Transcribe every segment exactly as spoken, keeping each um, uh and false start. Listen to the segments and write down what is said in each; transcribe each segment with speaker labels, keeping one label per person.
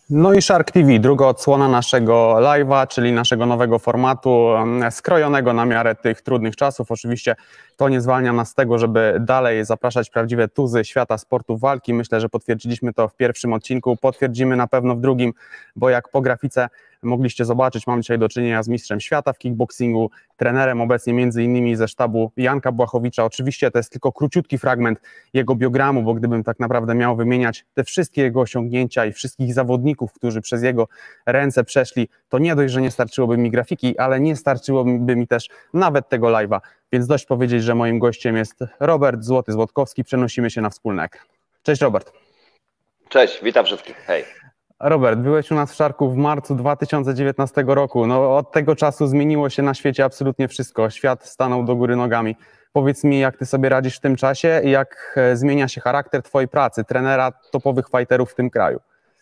Speaker 1: No i Shark T V, druga odsłona naszego live'a, czyli naszego nowego formatu, skrojonego na miarę tych trudnych czasów. Oczywiście to nie zwalnia nas z tego, żeby dalej zapraszać prawdziwe tuzy świata sportu walki. Myślę, że potwierdziliśmy to w pierwszym odcinku, potwierdzimy na pewno w drugim, bo jak po grafice mogliście zobaczyć, mam dzisiaj do czynienia z mistrzem świata w kickboxingu, trenerem obecnie między innymi ze sztabu Janka Błachowicza. Oczywiście to jest tylko króciutki fragment jego biogramu, bo gdybym tak naprawdę miał wymieniać te wszystkie jego osiągnięcia i wszystkich zawodników, którzy przez jego ręce przeszli, to nie dość, że nie starczyłoby mi grafiki, ale nie starczyłoby mi też nawet tego live'a. Więc dość powiedzieć, że moim gościem jest Robert Złoty-Złotkowski. Przenosimy się na wspólny ekran. Cześć Robert.
Speaker 2: Cześć, witam wszystkich. Hej.
Speaker 1: Robert, byłeś u nas w Sharku w marcu dwa tysiące dziewiętnastego roku. No, od tego czasu zmieniło się na świecie absolutnie wszystko. Świat stanął do góry nogami. Powiedz mi, jak ty sobie radzisz w tym czasie i jak zmienia się charakter twojej pracy, trenera topowych fighterów w tym kraju?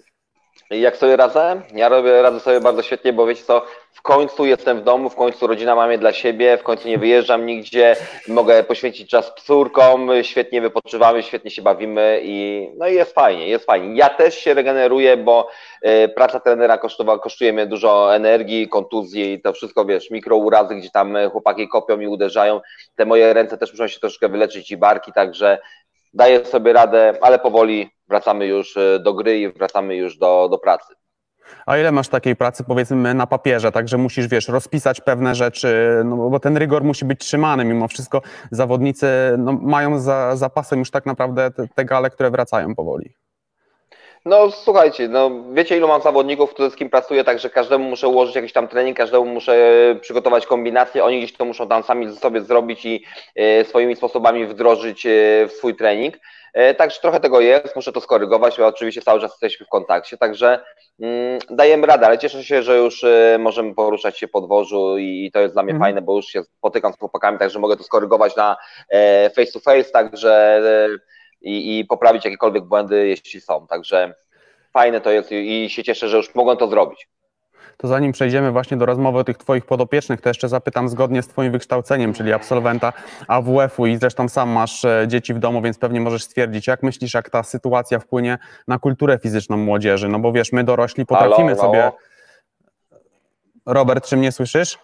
Speaker 2: Jak sobie radzę? Ja robię, radzę sobie bardzo świetnie, bo wiecie co, w końcu jestem w domu, w końcu rodzina mam je dla siebie, w końcu nie wyjeżdżam nigdzie, mogę poświęcić czas córkom, świetnie wypoczywamy, świetnie się bawimy i no i jest fajnie, jest fajnie. Ja też się regeneruję, bo y, praca trenera kosztowa, kosztuje mnie dużo energii, kontuzji i to wszystko, wiesz, mikrourazy, gdzie tam chłopaki kopią i uderzają, te moje ręce też muszą się troszkę wyleczyć i barki, także daję sobie radę, ale powoli wracamy już do gry i wracamy już do, do pracy.
Speaker 1: A ile masz takiej pracy, powiedzmy, na papierze, także musisz, wiesz, rozpisać pewne rzeczy, no bo ten rygor musi być trzymany, mimo wszystko zawodnicy no, mają za zapasem już tak naprawdę te, te gale, które wracają powoli.
Speaker 2: No słuchajcie, no wiecie ilu mam zawodników, z kim pracuję, także każdemu muszę ułożyć jakiś tam trening, każdemu muszę przygotować kombinacje, oni gdzieś to muszą tam sami sobie zrobić i e, swoimi sposobami wdrożyć e, w swój trening. E, także trochę tego jest, muszę to skorygować, bo oczywiście cały czas jesteśmy w kontakcie, także mm, dajemy radę, ale cieszę się, że już e, możemy poruszać się po dworzu i, i to jest dla mnie mhm. fajne, bo już się spotykam z chłopakami, także mogę to skorygować na e, face to face, także e, I, i poprawić jakiekolwiek błędy, jeśli są. Także fajne to jest i, i się cieszę, że już mogłem to zrobić.
Speaker 1: To zanim przejdziemy właśnie do rozmowy o tych twoich podopiecznych, to jeszcze zapytam zgodnie z twoim wykształceniem, czyli absolwenta A W F-u i zresztą sam masz dzieci w domu, więc pewnie możesz stwierdzić, jak myślisz, jak ta sytuacja wpłynie na kulturę fizyczną młodzieży? No bo wiesz, my dorośli potrafimy
Speaker 2: halo,
Speaker 1: sobie...
Speaker 2: halo.
Speaker 1: Robert, czy mnie słyszysz?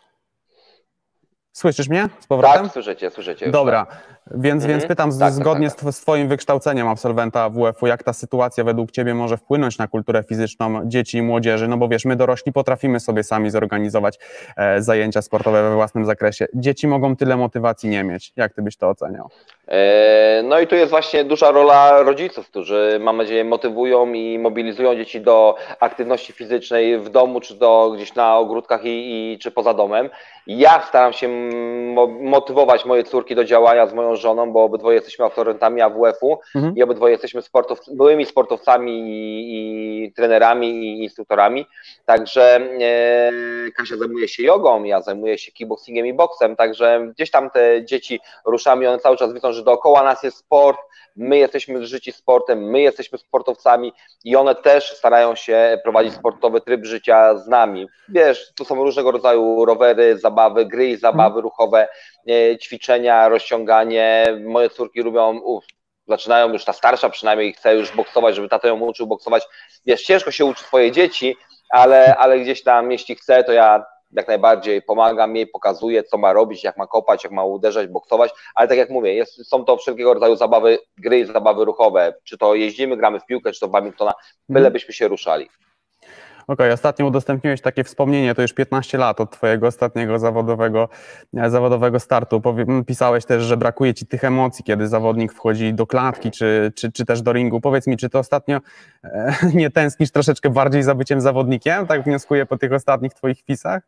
Speaker 1: Słyszysz mnie z powrotem?
Speaker 2: Tak, słyszycie, słyszycie.
Speaker 1: Dobra, więc,
Speaker 2: mhm.
Speaker 1: więc pytam
Speaker 2: tak,
Speaker 1: zgodnie
Speaker 2: tak, tak, tak.
Speaker 1: z twoim wykształceniem absolwenta A W F-u, jak ta sytuacja według ciebie może wpłynąć na kulturę fizyczną dzieci i młodzieży? No bo wiesz, my dorośli potrafimy sobie sami zorganizować e, zajęcia sportowe we własnym zakresie. Dzieci mogą tyle motywacji nie mieć. Jak ty byś to oceniał?
Speaker 2: E, no i tu jest właśnie duża rola rodziców, którzy mam nadzieję motywują i mobilizują dzieci do aktywności fizycznej w domu, czy do gdzieś na ogródkach i, i czy poza domem. Ja staram się motywować moje córki do działania z moją żoną, bo obydwoje jesteśmy absolwentami A W F-u mhm. i obydwoje jesteśmy sportow byłymi sportowcami i, i trenerami i instruktorami. Także e, Kasia zajmuje się jogą, ja zajmuję się kickboxingiem i boksem, także gdzieś tam te dzieci ruszamy i one cały czas widzą, że dookoła nas jest sport, my jesteśmy życi sportem, my jesteśmy sportowcami i one też starają się prowadzić sportowy tryb życia z nami. Wiesz, to są różnego rodzaju rowery, zabawy, gry i zabawy ruchowe, ćwiczenia, rozciąganie. Moje córki lubią, uf, zaczynają już, ta starsza przynajmniej chce już boksować, żeby tata ją uczył boksować. Wiesz, ciężko się uczy swoje dzieci, ale, ale gdzieś tam, jeśli chce, to ja jak najbardziej pomagam jej, pokazuję, co ma robić, jak ma kopać, jak ma uderzać, boksować, ale tak jak mówię, jest, są to wszelkiego rodzaju zabawy, gry i zabawy ruchowe, czy to jeździmy, gramy w piłkę, czy to w badmintona, byle byśmy się ruszali.
Speaker 1: Okej, okay, ostatnio udostępniłeś takie wspomnienie, to już piętnaście lat od twojego ostatniego zawodowego, zawodowego startu. Pisałeś też, że brakuje ci tych emocji, kiedy zawodnik wchodzi do klatki, czy, czy, czy też do ringu. Powiedz mi, czy to ostatnio e, nie tęsknisz troszeczkę bardziej za byciem zawodnikiem? Tak wnioskuję po tych ostatnich twoich wpisach?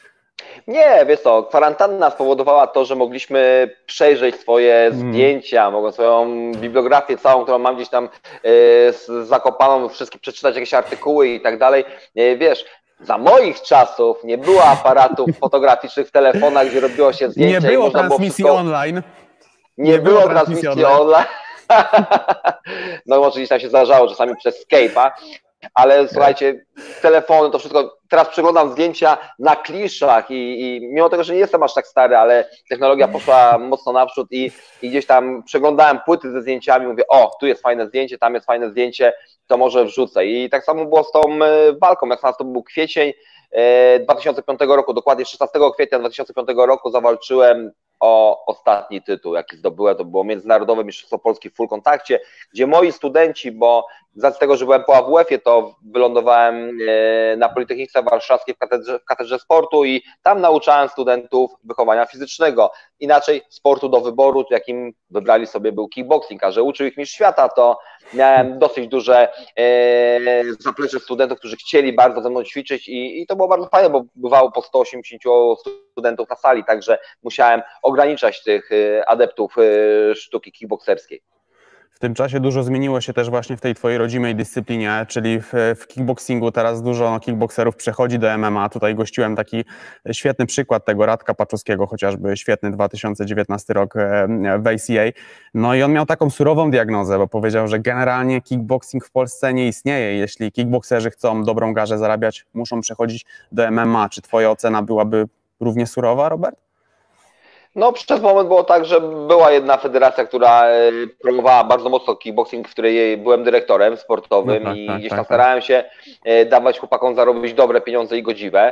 Speaker 2: Nie, wiesz co, kwarantanna spowodowała to, że mogliśmy przejrzeć swoje hmm. zdjęcia, mogłem swoją bibliografię całą, którą mam gdzieś tam e, zakopaną, wszystkie przeczytać jakieś artykuły i tak dalej. E, wiesz, za moich czasów nie było aparatów fotograficznych w telefonach, gdzie robiło się zdjęcia.
Speaker 1: Nie było
Speaker 2: i można
Speaker 1: transmisji
Speaker 2: było wszystko...
Speaker 1: online.
Speaker 2: Nie, nie było transmisji online. online. No może gdzieś tam się zdarzało czasami przez Skype'a. ale słuchajcie, telefony, to wszystko, teraz przeglądam zdjęcia na kliszach i, i mimo tego, że nie jestem aż tak stary, ale technologia poszła mocno naprzód i, i gdzieś tam przeglądałem płyty ze zdjęciami, mówię, o, tu jest fajne zdjęcie, tam jest fajne zdjęcie, to może wrzucę. I tak samo było z tą walką, jak nas to był kwiecień dwa tysiące piątego roku, dokładnie szesnastego kwietnia dwa tysiące piątego roku zawalczyłem o ostatni tytuł, jaki zdobyłem, to było Międzynarodowe Mistrzostwo Polski w full kontakcie, gdzie moi studenci, bo z racji tego, że byłem po A W F-ie, to wylądowałem na Politechnice Warszawskiej w katedrze, w katedrze sportu i tam nauczałem studentów wychowania fizycznego. Inaczej sportu do wyboru, jakim wybrali sobie był kickboxing, a że uczył ich mistrz świata, to miałem dosyć duże zaplecze studentów, którzy chcieli bardzo ze mną ćwiczyć i, i to było bardzo fajne, bo bywało po sto osiemdziesięciu studentów na sali, także musiałem ograniczać tych adeptów sztuki kickboxerskiej.
Speaker 1: W tym czasie dużo zmieniło się też właśnie w tej twojej rodzimej dyscyplinie, czyli w, w kickboxingu. Teraz dużo no, kickboxerów przechodzi do M M A. Tutaj gościłem taki świetny przykład tego Radka Paczowskiego, chociażby świetny dwa tysiące dziewiętnasty rok w A C A. No i on miał taką surową diagnozę, bo powiedział, że generalnie kickboxing w Polsce nie istnieje. Jeśli kickboxerzy chcą dobrą garzę zarabiać, muszą przechodzić do M M A. Czy twoja ocena byłaby równie surowa, Robert?
Speaker 2: No przez moment było tak, że była jedna federacja, która promowała bardzo mocno kickboxing, w której byłem dyrektorem sportowym no tak, i tak, gdzieś tam tak, starałem się dawać chłopakom zarobić dobre pieniądze i godziwe.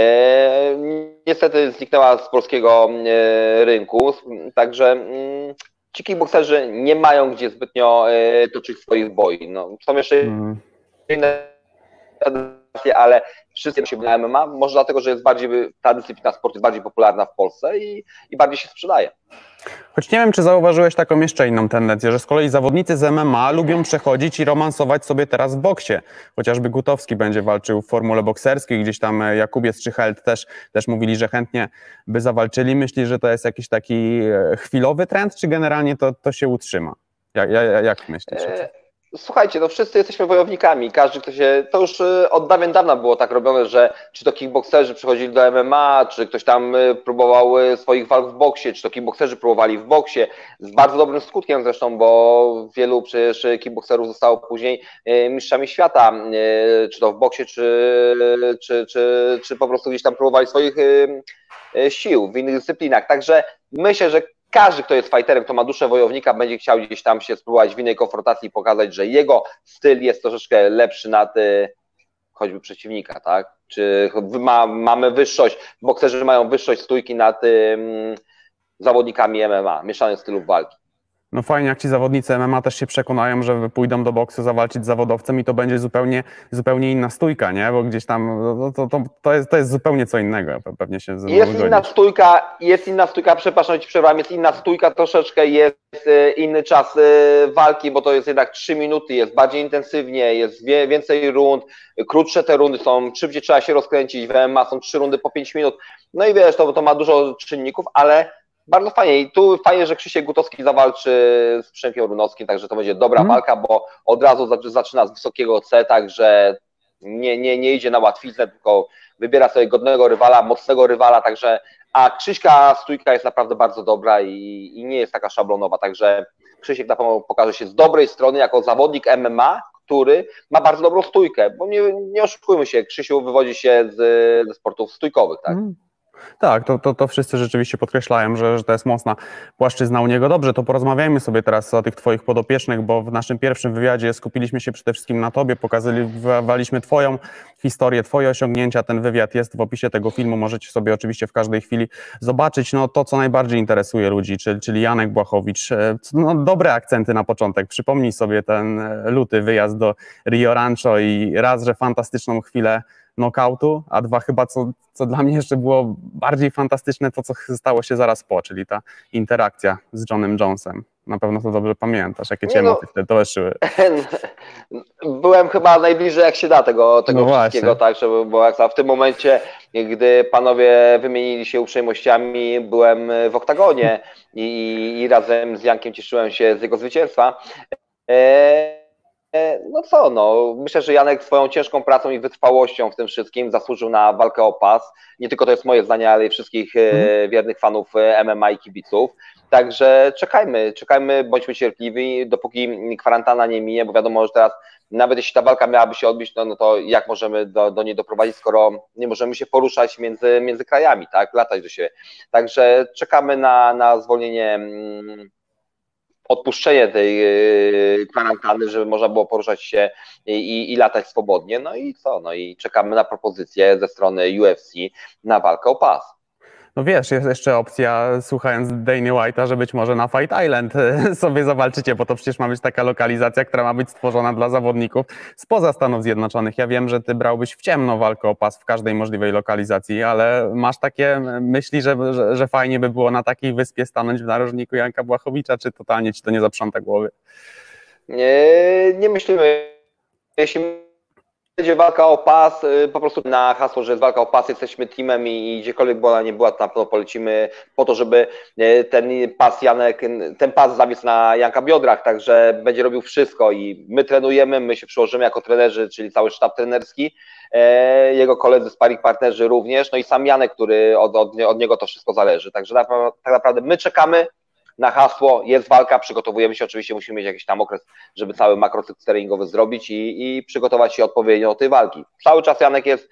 Speaker 2: Niestety zniknęła z polskiego rynku, także ci kickboxerzy nie mają gdzie zbytnio toczyć swoich boi. No, są jeszcze mm. inne federacje, ale wszyscy się na M M A, może dlatego, że jest bardziej, ta dyscyplina sportu jest bardziej popularna w Polsce i, i bardziej się sprzedaje.
Speaker 1: Choć nie wiem, czy zauważyłeś taką jeszcze inną tendencję, że z kolei zawodnicy z M M A lubią przechodzić i romansować sobie teraz w boksie. Chociażby Gutowski będzie walczył w formule bokserskiej, gdzieś tam Jakubiec czy Held też, też mówili, że chętnie by zawalczyli. Myślisz, że to jest jakiś taki chwilowy trend, czy generalnie to, to się utrzyma? Jak, jak, jak myślisz?
Speaker 2: Słuchajcie, no wszyscy jesteśmy wojownikami, każdy kto się, to już od dawien dawna było tak robione, że czy to kickbokserzy przychodzili do M M A, czy ktoś tam próbował swoich walk w boksie, czy to kickbokserzy próbowali w boksie, z bardzo dobrym skutkiem zresztą, bo wielu przecież kickbokserów zostało później mistrzami świata, czy to w boksie, czy, czy, czy, czy po prostu gdzieś tam próbowali swoich sił w innych dyscyplinach, także myślę, że każdy, kto jest fighterem, kto ma duszę wojownika, będzie chciał gdzieś tam się spróbować w innej konfrontacji i pokazać, że jego styl jest troszeczkę lepszy nad choćby przeciwnika, tak? Czy ma, mamy wyższość, bokserzy mają wyższość stójki nad um, zawodnikami M M A, mieszanych stylów walki.
Speaker 1: No fajnie, jak ci zawodnicy M M A też się przekonają, że pójdą do boksu zawalczyć z zawodowcem i to będzie zupełnie, zupełnie inna stójka, nie? Bo gdzieś tam to, to, to, jest, to jest zupełnie co innego, pewnie się ze
Speaker 2: Jest inna stójka, jest inna stójka, przepraszam, ci przerwałem, jest inna stójka troszeczkę, jest inny czas walki, bo to jest jednak trzy minuty, jest bardziej intensywnie, jest więcej rund, krótsze te rundy są, szybciej trzeba się rozkręcić, w M M A są trzy rundy po pięć minut, no i wiesz, to, to ma dużo czynników, ale bardzo fajnie i tu fajnie, że Krzysiek Gutowski zawalczy z Przemkiem Runowskim, także to będzie dobra hmm. walka, bo od razu zaczyna z wysokiego C, także nie, nie, nie idzie na łatwiznę, tylko wybiera sobie godnego rywala, mocnego rywala, także a Krzyśka stójka jest naprawdę bardzo dobra i, i nie jest taka szablonowa, także Krzysiek na pewno pokaże się z dobrej strony jako zawodnik M M A, który ma bardzo dobrą stójkę, bo nie, nie oszukujmy się, Krzysiu wywodzi się z, ze sportów stójkowych, tak? Hmm.
Speaker 1: Tak, to, to, to wszyscy rzeczywiście podkreślają, że, że to jest mocna płaszczyzna u niego. Dobrze, to porozmawiajmy sobie teraz o tych twoich podopiecznych, bo w naszym pierwszym wywiadzie skupiliśmy się przede wszystkim na tobie, pokazywaliśmy twoją historię, twoje osiągnięcia. Ten wywiad jest w opisie tego filmu, możecie sobie oczywiście w każdej chwili zobaczyć no, to, co najbardziej interesuje ludzi, czyli, czyli Janek Błachowicz. No, dobre akcenty na początek. Przypomnij sobie ten luty wyjazd do Rio Rancho i raz, że fantastyczną chwilę knockoutu, a dwa chyba, co, co dla mnie jeszcze było bardziej fantastyczne, to co stało się zaraz po, czyli ta interakcja z Johnem Jonesem. Na pewno to dobrze pamiętasz, jakie cię emocje wtedy towarzyszyły.
Speaker 2: Byłem chyba najbliżej jak się da tego, tego no wszystkiego, tak, żeby, bo jak w tym momencie, gdy panowie wymienili się uprzejmościami, byłem w oktagonie i, i razem z Jankiem cieszyłem się z jego zwycięstwa. E No co, no myślę, że Janek swoją ciężką pracą i wytrwałością w tym wszystkim zasłużył na walkę o pas. Nie tylko to jest moje zdanie, ale i wszystkich hmm. wiernych fanów M M A i kibiców. Także czekajmy, czekajmy, bądźmy cierpliwi, dopóki kwarantanna nie minie, bo wiadomo, że teraz nawet jeśli ta walka miałaby się odbyć, no, no to jak możemy do, do niej doprowadzić, skoro nie możemy się poruszać między, między krajami, tak, latać do siebie. Także czekamy na, na zwolnienie, odpuszczenie tej kwarantanny, żeby można było poruszać się i, i latać swobodnie. No i co? No i czekamy na propozycję ze strony U F C na walkę o pas.
Speaker 1: No wiesz, jest jeszcze opcja, słuchając Dany White'a, że być może na Fight Island sobie zawalczycie, bo to przecież ma być taka lokalizacja, która ma być stworzona dla zawodników spoza Stanów Zjednoczonych. Ja wiem, że ty brałbyś w ciemno walkę o pas w każdej możliwej lokalizacji, ale masz takie myśli, że, że, że fajnie by było na takiej wyspie stanąć w narożniku Janka Błachowicza, czy totalnie ci to nie zaprząta głowy?
Speaker 2: Nie, nie myślimy. Jeśli będzie walka o pas, po prostu na hasło, że jest walka o pas, jesteśmy teamem i gdziekolwiek by ona nie była, to na pewno polecimy po to, żeby ten pas Janek, ten pas zawisł na Janka biodrach, także będzie robił wszystko i my trenujemy, my się przyłożymy jako trenerzy, czyli cały sztab trenerski, jego koledzy, sparring partnerzy również, no i sam Janek, który od, od, od niego to wszystko zależy, także tak naprawdę my czekamy na hasło, jest walka, przygotowujemy się, oczywiście musimy mieć jakiś tam okres, żeby cały makrocyk treningowy zrobić i, i przygotować się odpowiednio do tej walki. Cały czas Janek jest,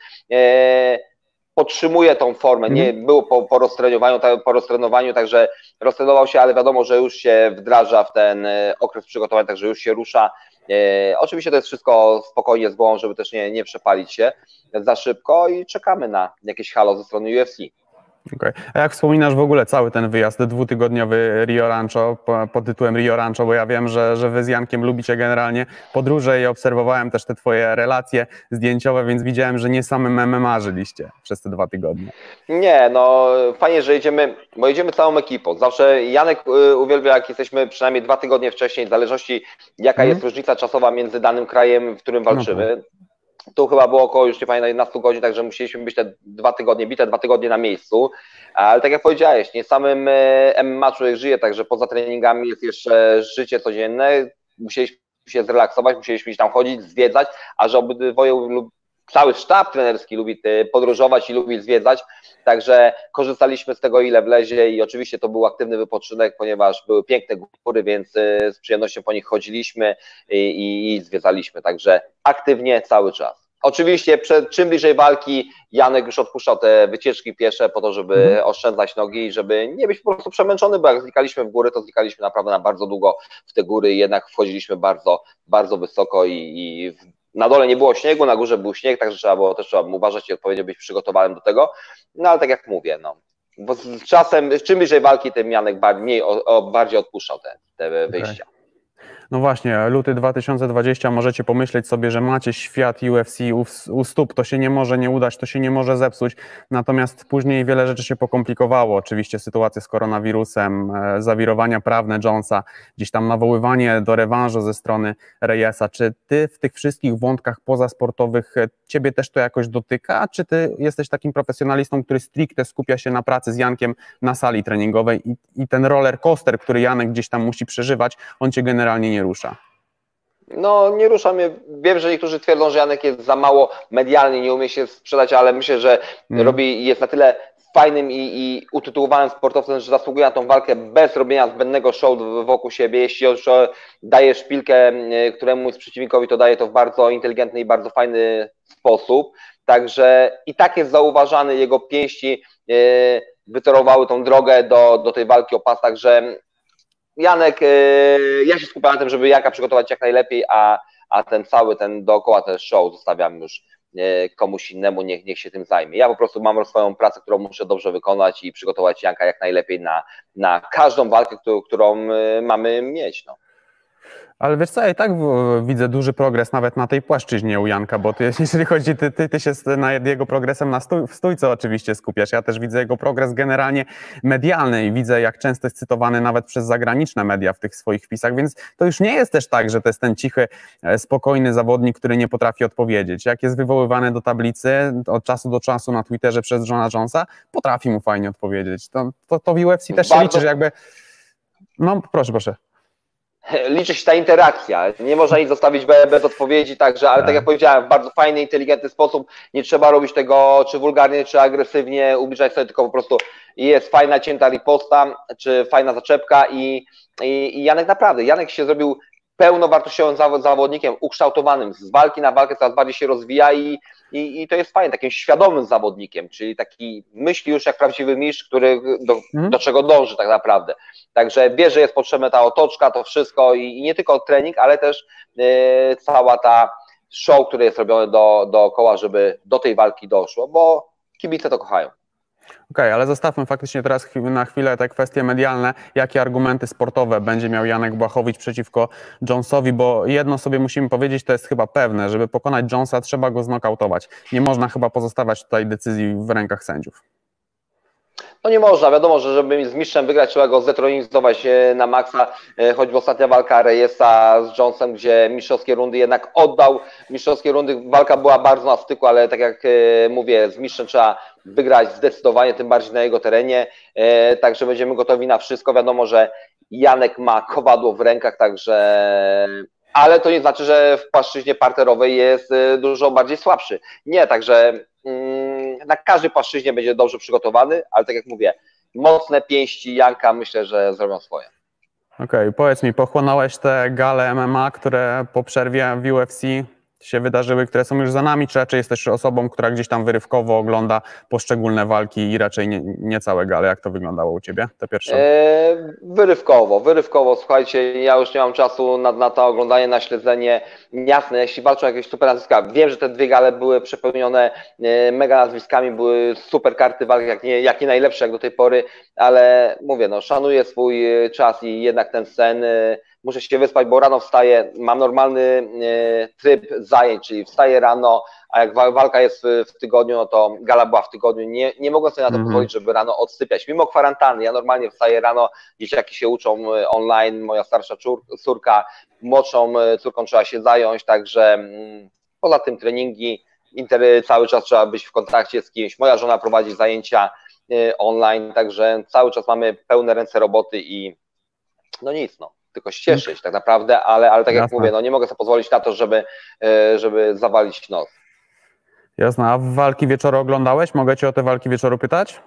Speaker 2: e, podtrzymuje tą formę, nie było po, po, roztrenowaniu, po roztrenowaniu, także roztrenował się, ale wiadomo, że już się wdraża w ten okres przygotowania, także już się rusza. E, oczywiście to jest wszystko spokojnie z głową, żeby też nie, nie przepalić się za szybko i czekamy na jakieś halo ze strony U F C.
Speaker 1: Okay. A jak wspominasz w ogóle cały ten wyjazd dwutygodniowy Rio Rancho pod tytułem Rio Rancho, bo ja wiem, że, że wy z Jankiem lubicie generalnie podróże i obserwowałem też te twoje relacje zdjęciowe, więc widziałem, że nie samym M M A żyliście przez te dwa tygodnie.
Speaker 2: Nie, no fajnie, że jedziemy, bo jedziemy całą ekipą. Zawsze Janek uwielbia, jak jesteśmy przynajmniej dwa tygodnie wcześniej, w zależności jaka hmm. jest różnica czasowa między danym krajem, w którym walczymy. No tak. Tu chyba było około, już nie pamiętam, jedenaście godzin, także musieliśmy być te dwa tygodnie, bite dwa tygodnie na miejscu, ale tak jak powiedziałeś, nie samym M M A człowiek żyje, także poza treningami jest jeszcze życie codzienne, musieliśmy się zrelaksować, musieliśmy tam chodzić, zwiedzać, a że obydwoje, cały sztab trenerski lubi podróżować i lubi zwiedzać, także korzystaliśmy z tego, ile wlezie i oczywiście to był aktywny wypoczynek, ponieważ były piękne góry, więc z przyjemnością po nich chodziliśmy i, i, i zwiedzaliśmy, także aktywnie cały czas. Oczywiście przed, czym bliżej walki Janek już odpuszczał te wycieczki piesze po to, żeby mhm. oszczędzać nogi i żeby nie być po prostu przemęczony, bo jak zlikaliśmy w góry, to zlikaliśmy naprawdę na bardzo długo w te góry i jednak wchodziliśmy bardzo, bardzo wysoko i, i na dole nie było śniegu, na górze był śnieg, także trzeba było też trzeba uważać i odpowiednio być przygotowanym do tego, no ale tak jak mówię, no, bo z czasem, czym bliżej walki, tym Janek bardziej, o, o, bardziej odpuszczał te, te wyjścia. Okay.
Speaker 1: No właśnie, luty dwa tysiące dwudziesty, możecie pomyśleć sobie, że macie świat U F C u, u stóp, to się nie może nie udać, to się nie może zepsuć, natomiast później wiele rzeczy się pokomplikowało, oczywiście sytuacja z koronawirusem, e, zawirowania prawne Jonesa, gdzieś tam nawoływanie do rewanżu ze strony Reyesa. Czy ty w tych wszystkich wątkach pozasportowych, ciebie też to jakoś dotyka, czy ty jesteś takim profesjonalistą, który stricte skupia się na pracy z Jankiem na sali treningowej i, i ten roller coaster, który Janek gdzieś tam musi przeżywać, on cię generalnie nie rusza?
Speaker 2: No nie rusza mnie, wiem, że niektórzy twierdzą, że Janek jest za mało medialny, nie umie się sprzedać, ale myślę, że mm. robi, jest na tyle fajnym i, i utytułowanym sportowcem, że zasługuje na tą walkę bez robienia zbędnego show wokół siebie. Jeśli już daje szpilkę któremuś przeciwnikowi, to daje to w bardzo inteligentny i bardzo fajny sposób, także i tak jest zauważany, jego pięści wytorowały tą drogę do, do tej walki o pas, także Janek, ja się skupiam na tym, żeby Janka przygotować jak najlepiej, a, a ten cały, ten dookoła ten show zostawiam już komuś innemu, niech, niech się tym zajmie. Ja po prostu mam swoją pracę, którą muszę dobrze wykonać i przygotować Janka jak najlepiej na, na każdą walkę, którą, którą mamy mieć. No.
Speaker 1: Ale wiesz co, ja i tak widzę duży progres nawet na tej płaszczyźnie u Janka, bo ty, jeżeli chodzi, ty, ty, ty się na jego progresem na stój, w stójce oczywiście skupiasz. Ja też widzę jego progres generalnie medialny i widzę, jak często jest cytowany nawet przez zagraniczne media w tych swoich wpisach, więc to już nie jest też tak, że to jest ten cichy, spokojny zawodnik, który nie potrafi odpowiedzieć. Jak jest wywoływany do tablicy od czasu do czasu na Twitterze przez Johna Jonesa, potrafi mu fajnie odpowiedzieć. To, to, to w U F C też się liczy, że jakby... No proszę, proszę.
Speaker 2: liczy się ta interakcja, nie można nic zostawić bez odpowiedzi, także, ale tak jak powiedziałem, w bardzo fajny, inteligentny sposób, nie trzeba robić tego czy wulgarnie, czy agresywnie, ubliżać sobie, tylko po prostu jest fajna, cięta riposta, czy fajna zaczepka i, i, i Janek naprawdę, Janek się zrobił pełnowartościowym zawodnikiem, ukształtowanym, z walki na walkę coraz bardziej się rozwija i, i, i to jest fajne, takim świadomym zawodnikiem, czyli taki myśli już jak prawdziwy mistrz, który do, hmm. do czego dąży tak naprawdę. Także wie, że jest potrzebna ta otoczka, to wszystko i, i nie tylko trening, ale też yy, cała ta show, które jest robione do, dookoła, żeby do tej walki doszło, bo kibice to kochają.
Speaker 1: Okej, okay, ale zostawmy faktycznie teraz na chwilę te kwestie medialne. Jakie argumenty sportowe będzie miał Janek Błachowicz przeciwko Jonesowi, bo jedno sobie musimy powiedzieć, to jest chyba pewne, żeby pokonać Jonesa, trzeba go znokautować. Nie można chyba pozostawać tutaj decyzji w rękach sędziów.
Speaker 2: No nie można, wiadomo, że żeby z mistrzem wygrać, trzeba go zdetronizować na maksa, choćby ostatnia walka Reyesa z Jonesem, gdzie mistrzowskie rundy jednak oddał, mistrzowskie rundy, walka była bardzo na styku, ale tak jak mówię, z mistrzem trzeba wygrać zdecydowanie, tym bardziej na jego terenie, także będziemy gotowi na wszystko, wiadomo, że Janek ma kowadło w rękach, także... ale to nie znaczy, że w płaszczyźnie parterowej jest dużo bardziej słabszy. Nie, także na każdej płaszczyźnie będzie dobrze przygotowany, ale tak jak mówię, mocne pięści Janka myślę, że zrobią swoje.
Speaker 1: Okej, okay, powiedz mi, pochłonąłeś te gale M M A, które po przerwie w U F C się wydarzyły, które są już za nami, czy raczej jesteś osobą, która gdzieś tam wyrywkowo ogląda poszczególne walki i raczej nie, nie całe gale? Jak to wyglądało u Ciebie, te pierwsze?
Speaker 2: Eee, wyrywkowo, wyrywkowo, słuchajcie, ja już nie mam czasu na, na to oglądanie, na śledzenie. Jasne, jeśli walczą jakieś super nazwiska, wiem, że te dwie gale były przepełnione e, mega nazwiskami, były super karty walk, jak nie, jak nie najlepsze jak do tej pory, ale mówię, no szanuję swój czas i jednak ten sen, e, muszę się wyspać, bo rano wstaję, mam normalny tryb zajęć, czyli wstaję rano, a jak walka jest w tygodniu, no to gala była w tygodniu, nie, nie mogłem sobie na to mm-hmm. pozwolić, żeby rano odsypiać. Mimo kwarantanny, ja normalnie wstaję rano, dzieciaki się uczą online, moja starsza córka, młodszą córką trzeba się zająć, także poza tym treningi, cały czas trzeba być w kontakcie z kimś. Moja żona prowadzi zajęcia online, także cały czas mamy pełne ręce roboty i no nic, no. Tylko się cieszyć tak naprawdę, ale, ale tak jak Jasne. mówię, no nie mogę sobie pozwolić na to, żeby, żeby zawalić nos.
Speaker 1: Jasne, a walki wieczoru oglądałeś? Mogę Cię o te walki wieczoru pytać?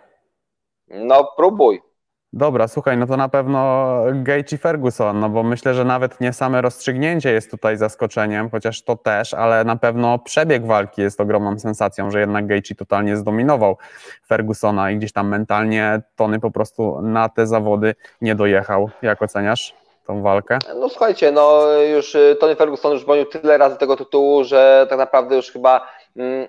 Speaker 2: No próbuj.
Speaker 1: Dobra, słuchaj, no to na pewno Gaethje Ferguson, no bo myślę, że nawet nie same rozstrzygnięcie jest tutaj zaskoczeniem, chociaż to też, ale na pewno przebieg walki jest ogromną sensacją, że jednak Gaethje totalnie zdominował Fergusona i gdzieś tam mentalnie Tony po prostu na te zawody nie dojechał. Jak oceniasz tą walkę?
Speaker 2: No słuchajcie, no już Tony Ferguson już bronił tyle razy tego tytułu, że tak naprawdę już chyba mm,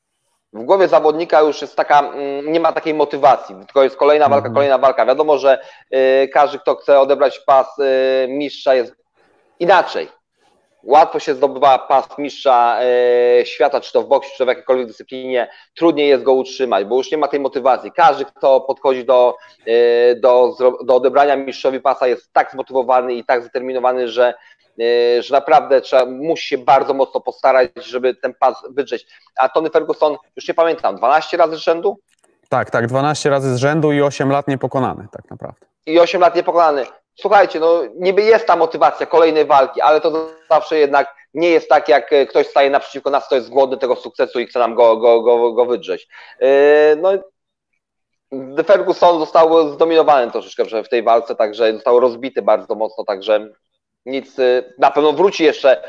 Speaker 2: w głowie zawodnika już jest taka, mm, nie ma takiej motywacji, tylko jest kolejna walka, mm. kolejna walka. Wiadomo, że y, każdy, kto chce odebrać pas y, mistrza jest inaczej. Łatwo się zdobywa pas mistrza y, świata, czy to w boksie, czy to w jakiejkolwiek dyscyplinie, trudniej jest go utrzymać, bo już nie ma tej motywacji. Każdy, kto podchodzi do, y, do, do odebrania mistrzowi pasa jest tak zmotywowany i tak zdeterminowany, że, y, że naprawdę trzeba, musi się bardzo mocno postarać, żeby ten pas wydrzeć. A Tony Ferguson, już nie pamiętam, dwanaście razy z rzędu?
Speaker 1: Tak, tak, dwanaście razy z rzędu i osiem lat niepokonany tak naprawdę.
Speaker 2: I osiem lat niepokonany. Słuchajcie, no niby jest ta motywacja kolejnej walki, ale to zawsze jednak nie jest tak, jak ktoś staje naprzeciwko nas, kto jest głodny tego sukcesu i chce nam go, go, go, go wydrzeć. No, Ferguson został zdominowany troszeczkę w tej walce, także został rozbity bardzo mocno, także nic, na pewno wróci jeszcze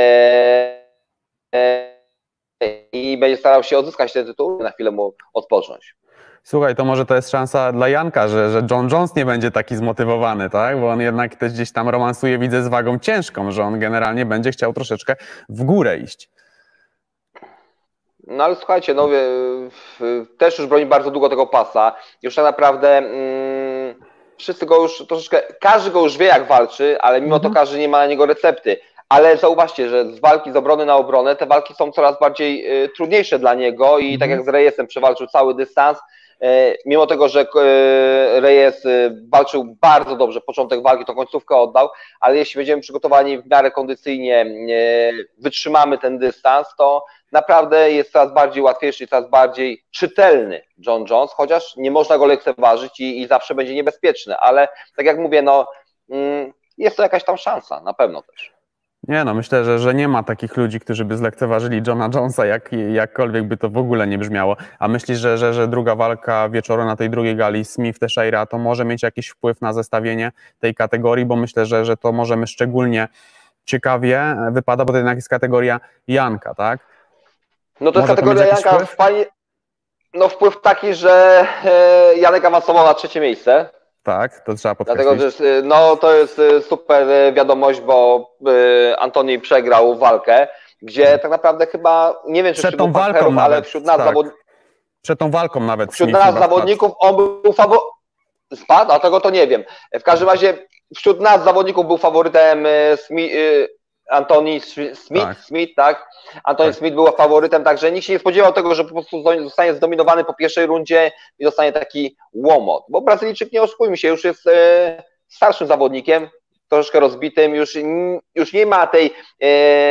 Speaker 2: i będzie starał się odzyskać ten tytuł, na chwilę mu odpocząć.
Speaker 1: Słuchaj, to może to jest szansa dla Janka, że, że John Jones nie będzie taki zmotywowany, tak? Bo on jednak też gdzieś tam romansuje, widzę, z wagą ciężką, że on generalnie będzie chciał troszeczkę w górę iść.
Speaker 2: No ale słuchajcie, no też już broni bardzo długo tego pasa. Już tak naprawdę mm, wszyscy go już troszeczkę, każdy go już wie jak walczy, ale mimo to każdy nie ma na niego recepty. Ale zauważcie, że z walki z obrony na obronę te walki są coraz bardziej y, trudniejsze dla niego i tak jak z Reyesem przewalczył cały dystans, y, mimo tego, że y, Reyes y, walczył bardzo dobrze, początek walki, to końcówkę oddał, ale jeśli będziemy przygotowani w miarę kondycyjnie, y, wytrzymamy ten dystans, to naprawdę jest coraz bardziej łatwiejszy i coraz bardziej czytelny John Jones, chociaż nie można go lekceważyć i, i zawsze będzie niebezpieczny, ale tak jak mówię, no... Y, jest to jakaś tam szansa, na pewno też.
Speaker 1: Nie no, myślę, że, że nie ma takich ludzi, którzy by zlekceważyli Johna Jonesa, jak, jakkolwiek by to w ogóle nie brzmiało. A myślisz, że, że, że druga walka wieczoru na tej drugiej gali Smith-Teixeira to może mieć jakiś wpływ na zestawienie tej kategorii, bo myślę, że, że to możemy szczególnie ciekawie wypada, bo to jednak jest kategoria Janka, tak?
Speaker 2: No to jest
Speaker 1: może
Speaker 2: kategoria
Speaker 1: to
Speaker 2: Janka,
Speaker 1: wpływ?
Speaker 2: fajnie, no wpływ taki, że e, Janek awansował na trzecie miejsce.
Speaker 1: Tak, to trzeba podkreślić.
Speaker 2: Dlatego, że no, to jest super wiadomość, bo y, Antoni przegrał walkę, gdzie tak naprawdę chyba, nie wiem czy
Speaker 1: Przed
Speaker 2: wśród
Speaker 1: tą walką
Speaker 2: partnerów,
Speaker 1: nawet,
Speaker 2: ale wśród nas,
Speaker 1: tak.
Speaker 2: zawod...
Speaker 1: Przed tą walką nawet.
Speaker 2: wśród
Speaker 1: Smith
Speaker 2: nas
Speaker 1: chyba
Speaker 2: zawodników on był faworytem. Spadł, a tego to nie wiem. W każdym razie wśród nas zawodników był faworytem y, Smith, y, Antoni Smith,
Speaker 1: tak.
Speaker 2: Smith, tak? Antoni
Speaker 1: tak.
Speaker 2: Smith był faworytem, także nikt się nie spodziewał tego, że po prostu zostanie zdominowany po pierwszej rundzie i dostanie taki łomot. Bo Brazylijczyk, nie oszukujmy się, już jest e, starszym zawodnikiem, troszeczkę rozbitym, już, już nie ma tej e,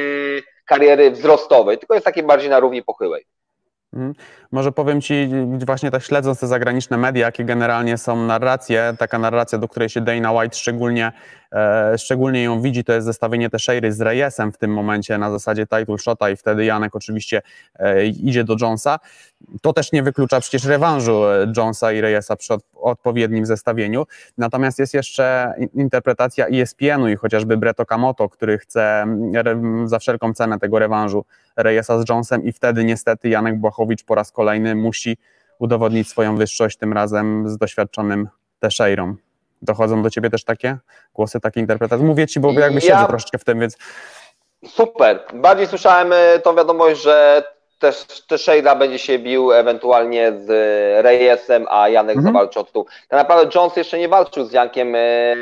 Speaker 2: kariery wzrostowej, tylko jest taki bardziej na równi pochyłej.
Speaker 1: Hmm. Może powiem Ci, właśnie tak śledząc te zagraniczne media, jakie generalnie są narracje, taka narracja, do której się Dana White szczególnie, e, szczególnie ją widzi, to jest zestawienie Teixeiry z Reyesem w tym momencie na zasadzie title shota i wtedy Janek oczywiście e, idzie do Jonesa. To też nie wyklucza przecież rewanżu Jonesa i Reyesa przy od, odpowiednim zestawieniu. Natomiast jest jeszcze interpretacja E S P N u i chociażby Brett Okamoto, który chce re, za wszelką cenę tego rewanżu Reyesa z Jonesem i wtedy niestety Janek Błachowicz po raz kolejny musi udowodnić swoją wyższość, tym razem z doświadczonym Teixeirą. Dochodzą do Ciebie też takie głosy, takie interpretacje? Mówię Ci, bo jakby siedzę ja... troszeczkę w tym, więc...
Speaker 2: Super. Bardziej słyszałem tą wiadomość, że też Teixeira będzie się bił ewentualnie z Reyesem, a Janek mhm. zawalczy od tyłu. Tak naprawdę Jones jeszcze nie walczył z Jankiem,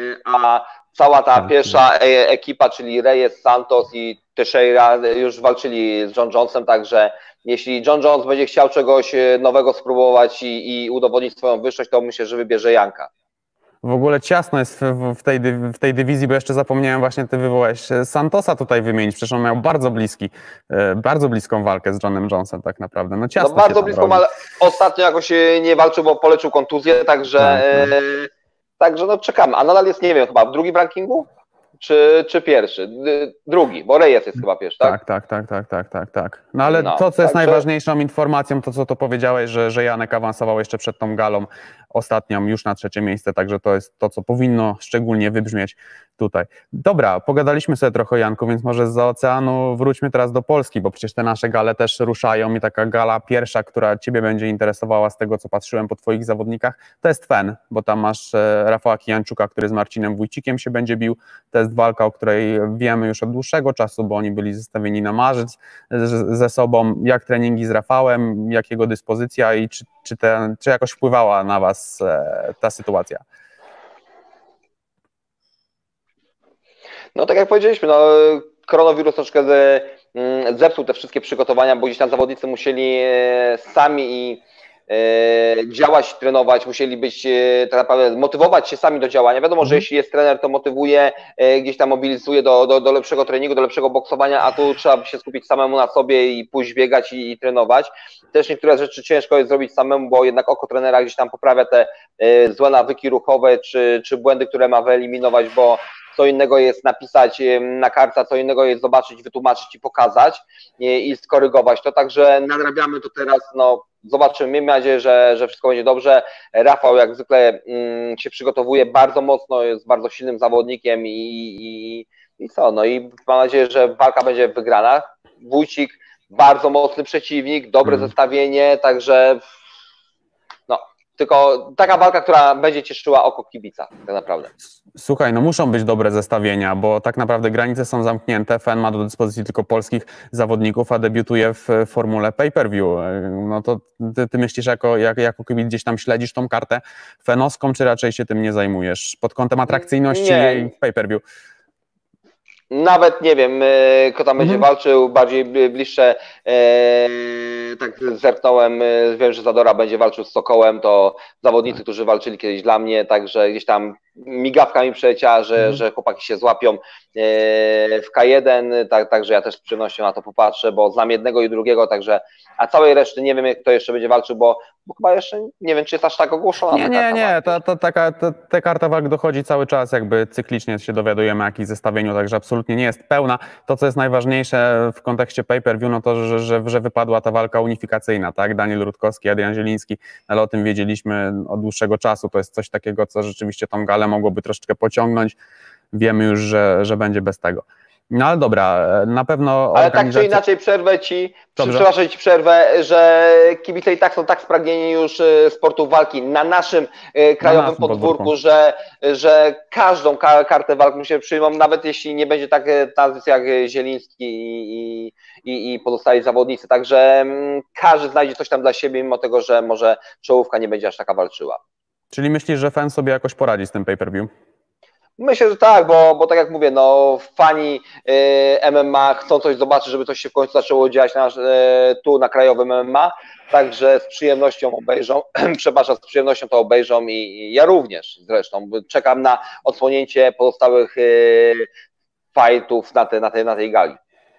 Speaker 2: a cała ta tak, pierwsza tak. ekipa, czyli Reyes, Santos i Teixeira już walczyli z John Jonesem, także jeśli John Jones będzie chciał czegoś nowego spróbować i, i udowodnić swoją wyższość, to myślę, że wybierze Janka.
Speaker 1: W ogóle ciasno jest w, w, tej, w tej dywizji, bo jeszcze zapomniałem właśnie, ty wywołałeś Santosa tutaj wymienić, przecież on miał bardzo bliski, bardzo bliską walkę z Johnem Jonesem tak naprawdę. No ciasno
Speaker 2: no bardzo bliską, robi. Ale ostatnio jakoś nie walczył, bo poleczył kontuzję, także, tak, tak. E, także no czekamy. A nadal jest, nie wiem, chyba w drugim rankingu? Czy, czy pierwszy? Drugi, bo Reyes jest chyba pierwszy, tak?
Speaker 1: Tak, tak, tak, tak, tak, tak. No ale no, to, co jest
Speaker 2: także...
Speaker 1: najważniejszą informacją, to co to powiedziałeś, że, że Janek awansował jeszcze przed tą galą ostatnią już na trzecie miejsce, także to jest to, co powinno szczególnie wybrzmieć tutaj. Dobra, pogadaliśmy sobie trochę o Janku, więc może zza oceanu wróćmy teraz do Polski, bo przecież te nasze gale też ruszają i taka gala pierwsza, która Ciebie będzie interesowała z tego, co patrzyłem po Twoich zawodnikach, to jest F E N, bo tam masz Rafała Kijańczuka, który z Marcinem Wójcikiem się będzie bił. To jest walka, o której wiemy już od dłuższego czasu, bo oni byli zestawieni na marzec ze sobą. Jak treningi z Rafałem, jak jego dyspozycja i czy, czy, te, czy jakoś wpływała na Was ta sytuacja?
Speaker 2: No tak jak powiedzieliśmy, no, koronawirus troszkę zepsuł te wszystkie przygotowania, bo gdzieś tam zawodnicy musieli sami i działać, trenować, musieli być tak naprawdę motywować się sami do działania. Wiadomo, że jeśli jest trener, to motywuje, gdzieś tam mobilizuje do, do, do lepszego treningu, do lepszego boksowania, a tu trzeba się skupić samemu na sobie i pójść biegać i, i trenować. Też niektóre rzeczy ciężko jest zrobić samemu, bo jednak oko trenera gdzieś tam poprawia te złe nawyki ruchowe czy, czy błędy, które ma wyeliminować, bo co innego jest napisać na kartce, co innego jest zobaczyć, wytłumaczyć i pokazać i, i skorygować to, także nadrabiamy to teraz, no zobaczymy, miejmy nadzieję, że, że wszystko będzie dobrze. Rafał jak zwykle mm, się przygotowuje bardzo mocno, jest bardzo silnym zawodnikiem i, i, i co, no i mam nadzieję, że walka będzie wygrana. Wójcik, bardzo mocny przeciwnik, dobre hmm. zestawienie, także no, tylko taka walka, która będzie cieszyła oko kibica, tak naprawdę.
Speaker 1: Słuchaj, no muszą być dobre zestawienia, bo tak naprawdę granice są zamknięte, F E N ma do dyspozycji tylko polskich zawodników, a debiutuje w formule pay-per-view. No to ty, ty myślisz, jako, jak, jako kibic gdzieś tam śledzisz tą kartę F E N-owską, czy raczej się tym nie zajmujesz? Pod kątem atrakcyjności jej pay-per-view?
Speaker 2: Nawet nie wiem, kto tam będzie mhm. walczył, bardziej bliższe tak zerknąłem, wiem, że Zadora będzie walczył z Sokołem, to zawodnicy, którzy walczyli kiedyś dla mnie, także gdzieś tam migawka mi przeleciała, że, mm. że chłopaki się złapią w K jeden, tak, także ja też z przyjemnością na to popatrzę, bo znam jednego i drugiego, także, a całej reszty nie wiem, kto jeszcze będzie walczył, bo, bo chyba jeszcze nie wiem, czy jest aż tak ogłoszona.
Speaker 1: Nie, nie, nie, ta, ta, taka, ta, ta karta walk dochodzi cały czas, jakby cyklicznie się dowiadujemy o jakichś zestawieniu, także absolutnie nie jest pełna. To, co jest najważniejsze w kontekście pay-per-view, no to, że, że, że wypadła ta walka unifikacyjna, tak? Daniel Rutkowski, Adrian Zieliński, ale o tym wiedzieliśmy od dłuższego czasu, to jest coś takiego, co rzeczywiście tą galę mogłoby troszeczkę pociągnąć. Wiemy już, że, że będzie bez tego. No ale dobra, na pewno
Speaker 2: Ale
Speaker 1: organizacja...
Speaker 2: tak czy inaczej przerwę ci, Dobrze. przepraszam ci przerwę, że kibice i tak są tak spragnieni już sportu walki na naszym krajowym na naszym podwórku, że, że każdą kartę walk mu się przyjmą, nawet jeśli nie będzie tak nazwisk jak Zieliński i, i, i pozostali zawodnicy, także każdy znajdzie coś tam dla siebie, mimo tego, że może czołówka nie będzie aż taka walczyła.
Speaker 1: Czyli myślisz, że fan sobie jakoś poradzi z tym pay-per-view?
Speaker 2: Myślę, że tak, bo, bo tak jak mówię, no fani y, M M A chcą coś zobaczyć, żeby coś się w końcu zaczęło dziać na, y, tu na krajowym M M A, także z przyjemnością obejrzą, przepraszam, z przyjemnością to obejrzą i, i ja również zresztą czekam na odsłonięcie pozostałych y, fightów na, te, na, te, na tej gali.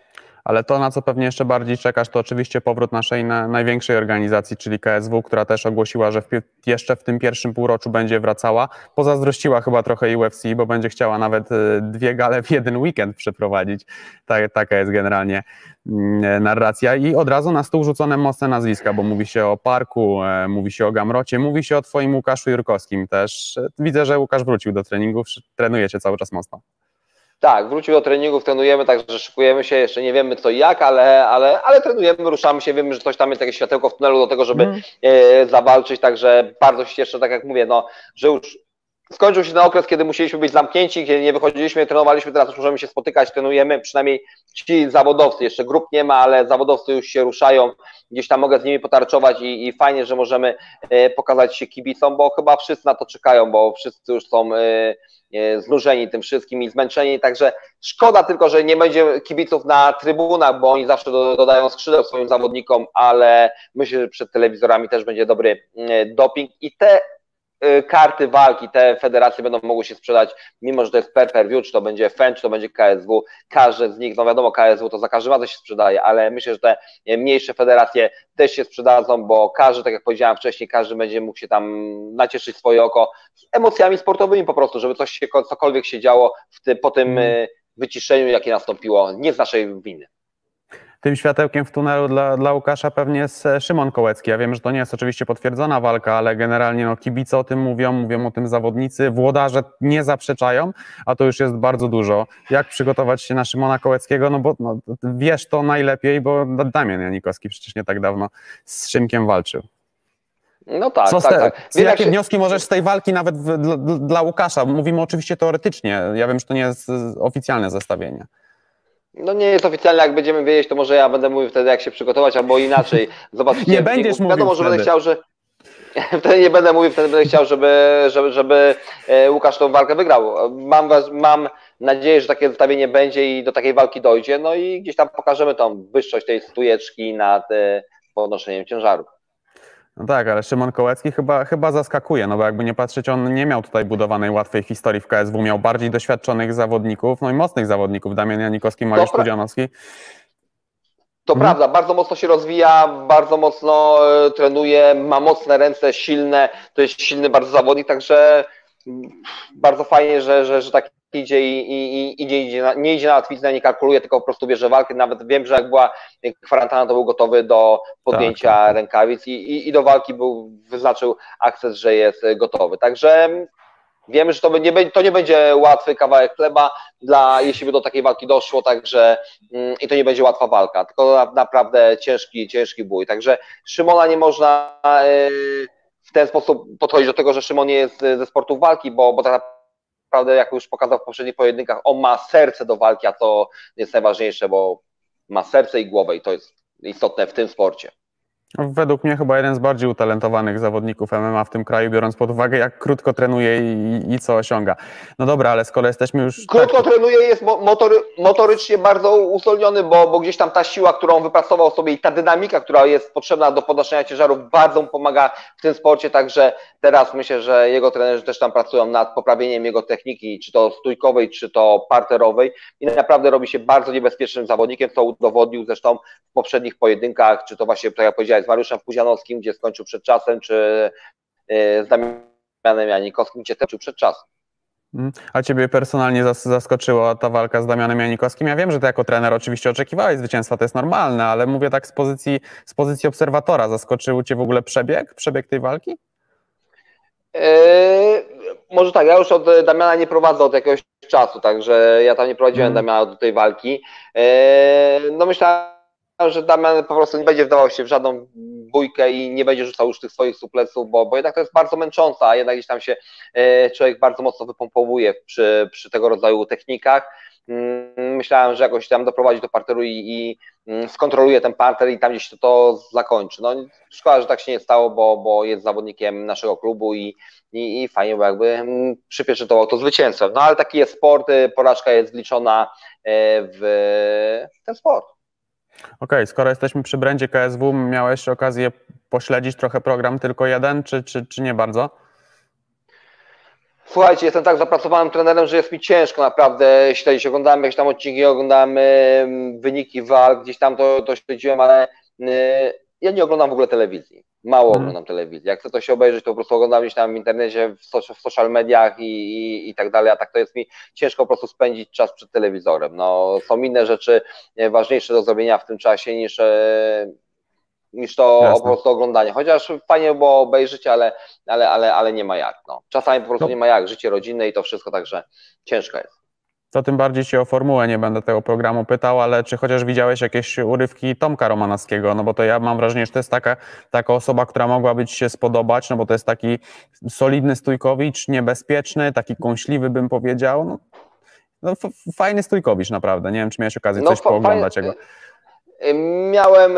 Speaker 1: Ale to, na co pewnie jeszcze bardziej czekasz, to oczywiście powrót naszej na, największej organizacji, czyli K S W, która też ogłosiła, że w, jeszcze w tym pierwszym półroczu będzie wracała. Pozazdrościła chyba trochę U F C, bo będzie chciała nawet dwie gale w jeden weekend przeprowadzić. Tak, taka jest generalnie narracja. I od razu na stół rzucone mocne nazwiska, bo mówi się o Parku, mówi się o Gamrocie, mówi się o twoim Łukaszu Jurkowskim też. Widzę, że Łukasz wrócił do treningów, trenujecie cały czas mocno. Tak,
Speaker 2: wrócił do treningów, trenujemy, także szykujemy się, jeszcze nie wiemy co i jak, ale, ale, ale trenujemy, ruszamy się, wiemy, że coś tam jest, jakieś światełko w tunelu do tego, żeby mm. e, zawalczyć, także bardzo się cieszę, tak jak mówię, no, że już skończył się ten okres, kiedy musieliśmy być zamknięci, kiedy nie wychodziliśmy, trenowaliśmy, teraz już możemy się spotykać, trenujemy, przynajmniej ci zawodowcy, jeszcze grup nie ma, ale zawodowcy już się ruszają, gdzieś tam mogę z nimi potarczować i, i fajnie, że możemy e, pokazać się kibicom, bo chyba wszyscy na to czekają, bo wszyscy już są e, znużeni tym wszystkim i zmęczeni, także szkoda tylko, że nie będzie kibiców na trybunach, bo oni zawsze dodają skrzydeł swoim zawodnikom, ale myślę, że przed telewizorami też będzie dobry doping i te karty walki, te federacje będą mogły się sprzedać, mimo że to jest pay-per-view, czy to będzie F E N, czy to będzie K S W, każdy z nich, no wiadomo, K S W to za każdym razem się sprzedaje, ale myślę, że te mniejsze federacje też się sprzedadzą, bo każdy, tak jak powiedziałem wcześniej, każdy będzie mógł się tam nacieszyć swoje oko emocjami sportowymi po prostu, żeby coś się, cokolwiek się działo w ty, po tym wyciszeniu, jakie nastąpiło, nie z naszej winy.
Speaker 1: Tym światełkiem w tunelu dla, dla Łukasza pewnie jest Szymon Kołecki. Ja wiem, że to nie jest oczywiście potwierdzona walka, ale generalnie no, kibice o tym mówią, mówią o tym zawodnicy, włodarze nie zaprzeczają, a to już jest bardzo dużo. Jak przygotować się na Szymona Kołeckiego? No bo no, wiesz to najlepiej, bo Damian Janikowski przecież nie tak dawno z Szymkiem walczył.
Speaker 2: No tak,
Speaker 1: Co
Speaker 2: tak,
Speaker 1: te,
Speaker 2: tak.
Speaker 1: Co, jakie się... wnioski możesz z tej walki nawet w, dla, dla Łukasza? Mówimy oczywiście teoretycznie, ja wiem, że to nie jest oficjalne zestawienie.
Speaker 2: No nie jest oficjalnie, jak będziemy wiedzieć, to może ja będę mówił wtedy, jak się przygotować, albo inaczej. Zobaczycie.
Speaker 1: Nie będziesz mówił
Speaker 2: Wiadomo, że
Speaker 1: wtedy.
Speaker 2: będę chciał, że wtedy nie będę mówił, wtedy będę chciał, żeby, żeby, żeby Łukasz tą walkę wygrał. Mam, mam nadzieję, że takie zestawienie będzie i do takiej walki dojdzie, no i gdzieś tam pokażemy tą wyższość tej stujeczki nad podnoszeniem ciężaru.
Speaker 1: No tak, ale Szymon Kołecki chyba, chyba zaskakuje, no bo jakby nie patrzeć, on nie miał tutaj budowanej łatwej historii w K S W, miał bardziej doświadczonych zawodników, no i mocnych zawodników, Damian Janikowski, Mariusz Pudzianowski.
Speaker 2: To hmm. prawda, bardzo mocno się rozwija, bardzo mocno y, trenuje, ma mocne ręce, silne, to jest silny bardzo zawodnik, także y, bardzo fajnie, że, że, że tak idzie i, i, i nie, idzie na, nie idzie na łatwiznę, nie kalkuluje, tylko po prostu bierze walkę. Nawet wiem, że jak była kwarantanna, to był gotowy do podjęcia tak, tak. rękawic i, i, i do walki był, wyznaczył akces, że jest gotowy. Także wiemy, że to nie, to nie będzie łatwy kawałek chleba, dla, jeśli by do takiej walki doszło, także mm, i to nie będzie łatwa walka, tylko na, naprawdę ciężki, ciężki bój. Także Szymona nie można yy, w ten sposób podchodzić do tego, że Szymon nie jest ze sportu walki, bo, bo tak naprawdę Naprawdę, jak już pokazał w poprzednich pojedynkach, on ma serce do walki, a to jest najważniejsze, bo ma serce i głowę i to jest istotne w tym sporcie.
Speaker 1: Według mnie chyba jeden z bardziej utalentowanych zawodników M M A w tym kraju, biorąc pod uwagę, jak krótko trenuje i, i co osiąga. No dobra, ale skoro jesteśmy już...
Speaker 2: Krótko
Speaker 1: tak...
Speaker 2: trenuje, jest motory, motorycznie bardzo uzdolniony, bo, bo gdzieś tam ta siła, którą wypracował sobie i ta dynamika, która jest potrzebna do podnoszenia ciężarów, bardzo mu pomaga w tym sporcie, także teraz myślę, że jego trenerzy też tam pracują nad poprawieniem jego techniki, czy to stójkowej, czy to parterowej i naprawdę robi się bardzo niebezpiecznym zawodnikiem, co udowodnił zresztą w poprzednich pojedynkach, czy to właśnie, tak jak powiedziałeś, z Mariuszem Puzianowskim, gdzie skończył przed czasem, czy z Damianem Janikowskim, gdzie skończył przed czasem.
Speaker 1: A ciebie personalnie zaskoczyła ta walka z Damianem Janikowskim? Ja wiem, że ty jako trener oczywiście oczekiwałeś zwycięstwa, to jest normalne, ale mówię tak z pozycji, z pozycji obserwatora. Zaskoczył cię w ogóle przebieg, przebieg tej walki?
Speaker 2: Yy, może tak, ja już od Damiana nie prowadzę od jakiegoś czasu, także ja tam nie prowadziłem hmm. Damiana do tej walki. Yy, no myślałem, że Damian po prostu nie będzie wdawał się w żadną bójkę i nie będzie rzucał już tych swoich suplesów, bo, bo jednak to jest bardzo męczące, a jednak gdzieś tam się e, człowiek bardzo mocno wypompowuje przy, przy tego rodzaju technikach. Myślałem, że jakoś tam doprowadzi do parteru i, i skontroluje ten parter i tam gdzieś to, to zakończy. No szkoda, że tak się nie stało, bo, bo jest zawodnikiem naszego klubu i, i, i fajnie, bo jakby przypieczętował to zwycięstwem. No ale taki jest sport, porażka jest wliczona w ten sport.
Speaker 1: Okej, okay, skoro jesteśmy przy brandzie K S W, miałeś okazję pośledzić trochę program tylko jeden, czy, czy, czy nie bardzo?
Speaker 2: Słuchajcie, jestem tak zapracowanym trenerem, że jest mi ciężko naprawdę śledzić. Oglądałem jakieś tam odcinki, oglądałem wyniki walk, gdzieś tam to, to śledziłem, ale ja nie oglądam w ogóle telewizji. Mało hmm. oglądam telewizji. Jak chcę to się obejrzeć, to po prostu oglądam gdzieś tam w internecie, w, so, w social mediach i, i, i tak dalej, a tak to jest mi ciężko po prostu spędzić czas przed telewizorem. No, są inne rzeczy ważniejsze do zrobienia w tym czasie niż, niż to Jasne. po prostu oglądanie. Chociaż fajnie było obejrzeć, ale, ale, ale, ale nie ma jak. No. Czasami po prostu no. nie ma jak. Życie rodzinne i to wszystko, także ciężko jest.
Speaker 1: To tym bardziej Cię o formułę nie będę tego programu pytał, ale czy chociaż widziałeś jakieś urywki Tomka Romanowskiego? No bo to ja mam wrażenie, że to jest taka, taka osoba, która mogłaby Ci się spodobać, no bo to jest taki solidny stójkowicz, niebezpieczny, taki kąśliwy bym powiedział. No, no fajny stójkowicz naprawdę. Nie wiem, czy miałeś okazję
Speaker 2: no,
Speaker 1: coś pooglądać jego.
Speaker 2: Miałem,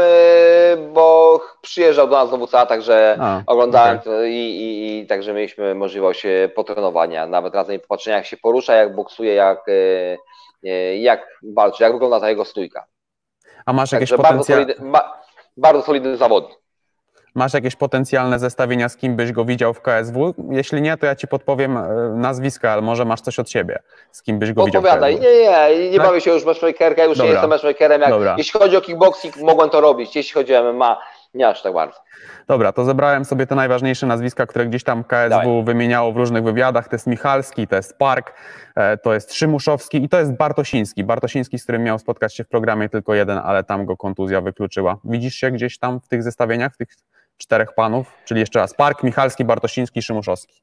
Speaker 2: bo przyjeżdżał do nas dowódca, także A, oglądałem okay. to i, i, i także mieliśmy możliwość potrenowania, nawet razem i popatrzenia, jak się porusza, jak boksuje, jak, jak walczy, jak wygląda ta jego stójka.
Speaker 1: A masz jakieś
Speaker 2: także
Speaker 1: potencjał...
Speaker 2: bardzo solidny, ba, bardzo solidny zawodnik.
Speaker 1: Masz jakieś potencjalne zestawienia, z kim byś go widział w K S W? Jeśli nie, to ja Ci podpowiem nazwiska, ale może masz coś od siebie, z kim byś go widział w K S W.
Speaker 2: Nie, nie, nie tak? bawię się już matchmakerka, już Dobra. nie jestem matchmakerem. Jak, jeśli chodzi o kickboxing, mogłem to robić, jeśli chodzi o M M A, nie aż tak bardzo.
Speaker 1: Dobra, to zebrałem sobie te najważniejsze nazwiska, które gdzieś tam K S W Dawaj. wymieniało w różnych wywiadach. To jest Michalski, to jest Park, to jest Szymuszowski i to jest Bartosiński. Bartosiński, z którym miał spotkać się w programie tylko jeden, ale tam go kontuzja wykluczyła. Widzisz się gdzieś tam w tych zestawieniach, w tych czterech panów? Czyli jeszcze raz Park, Michalski, Bartosiński, Szymuszowski.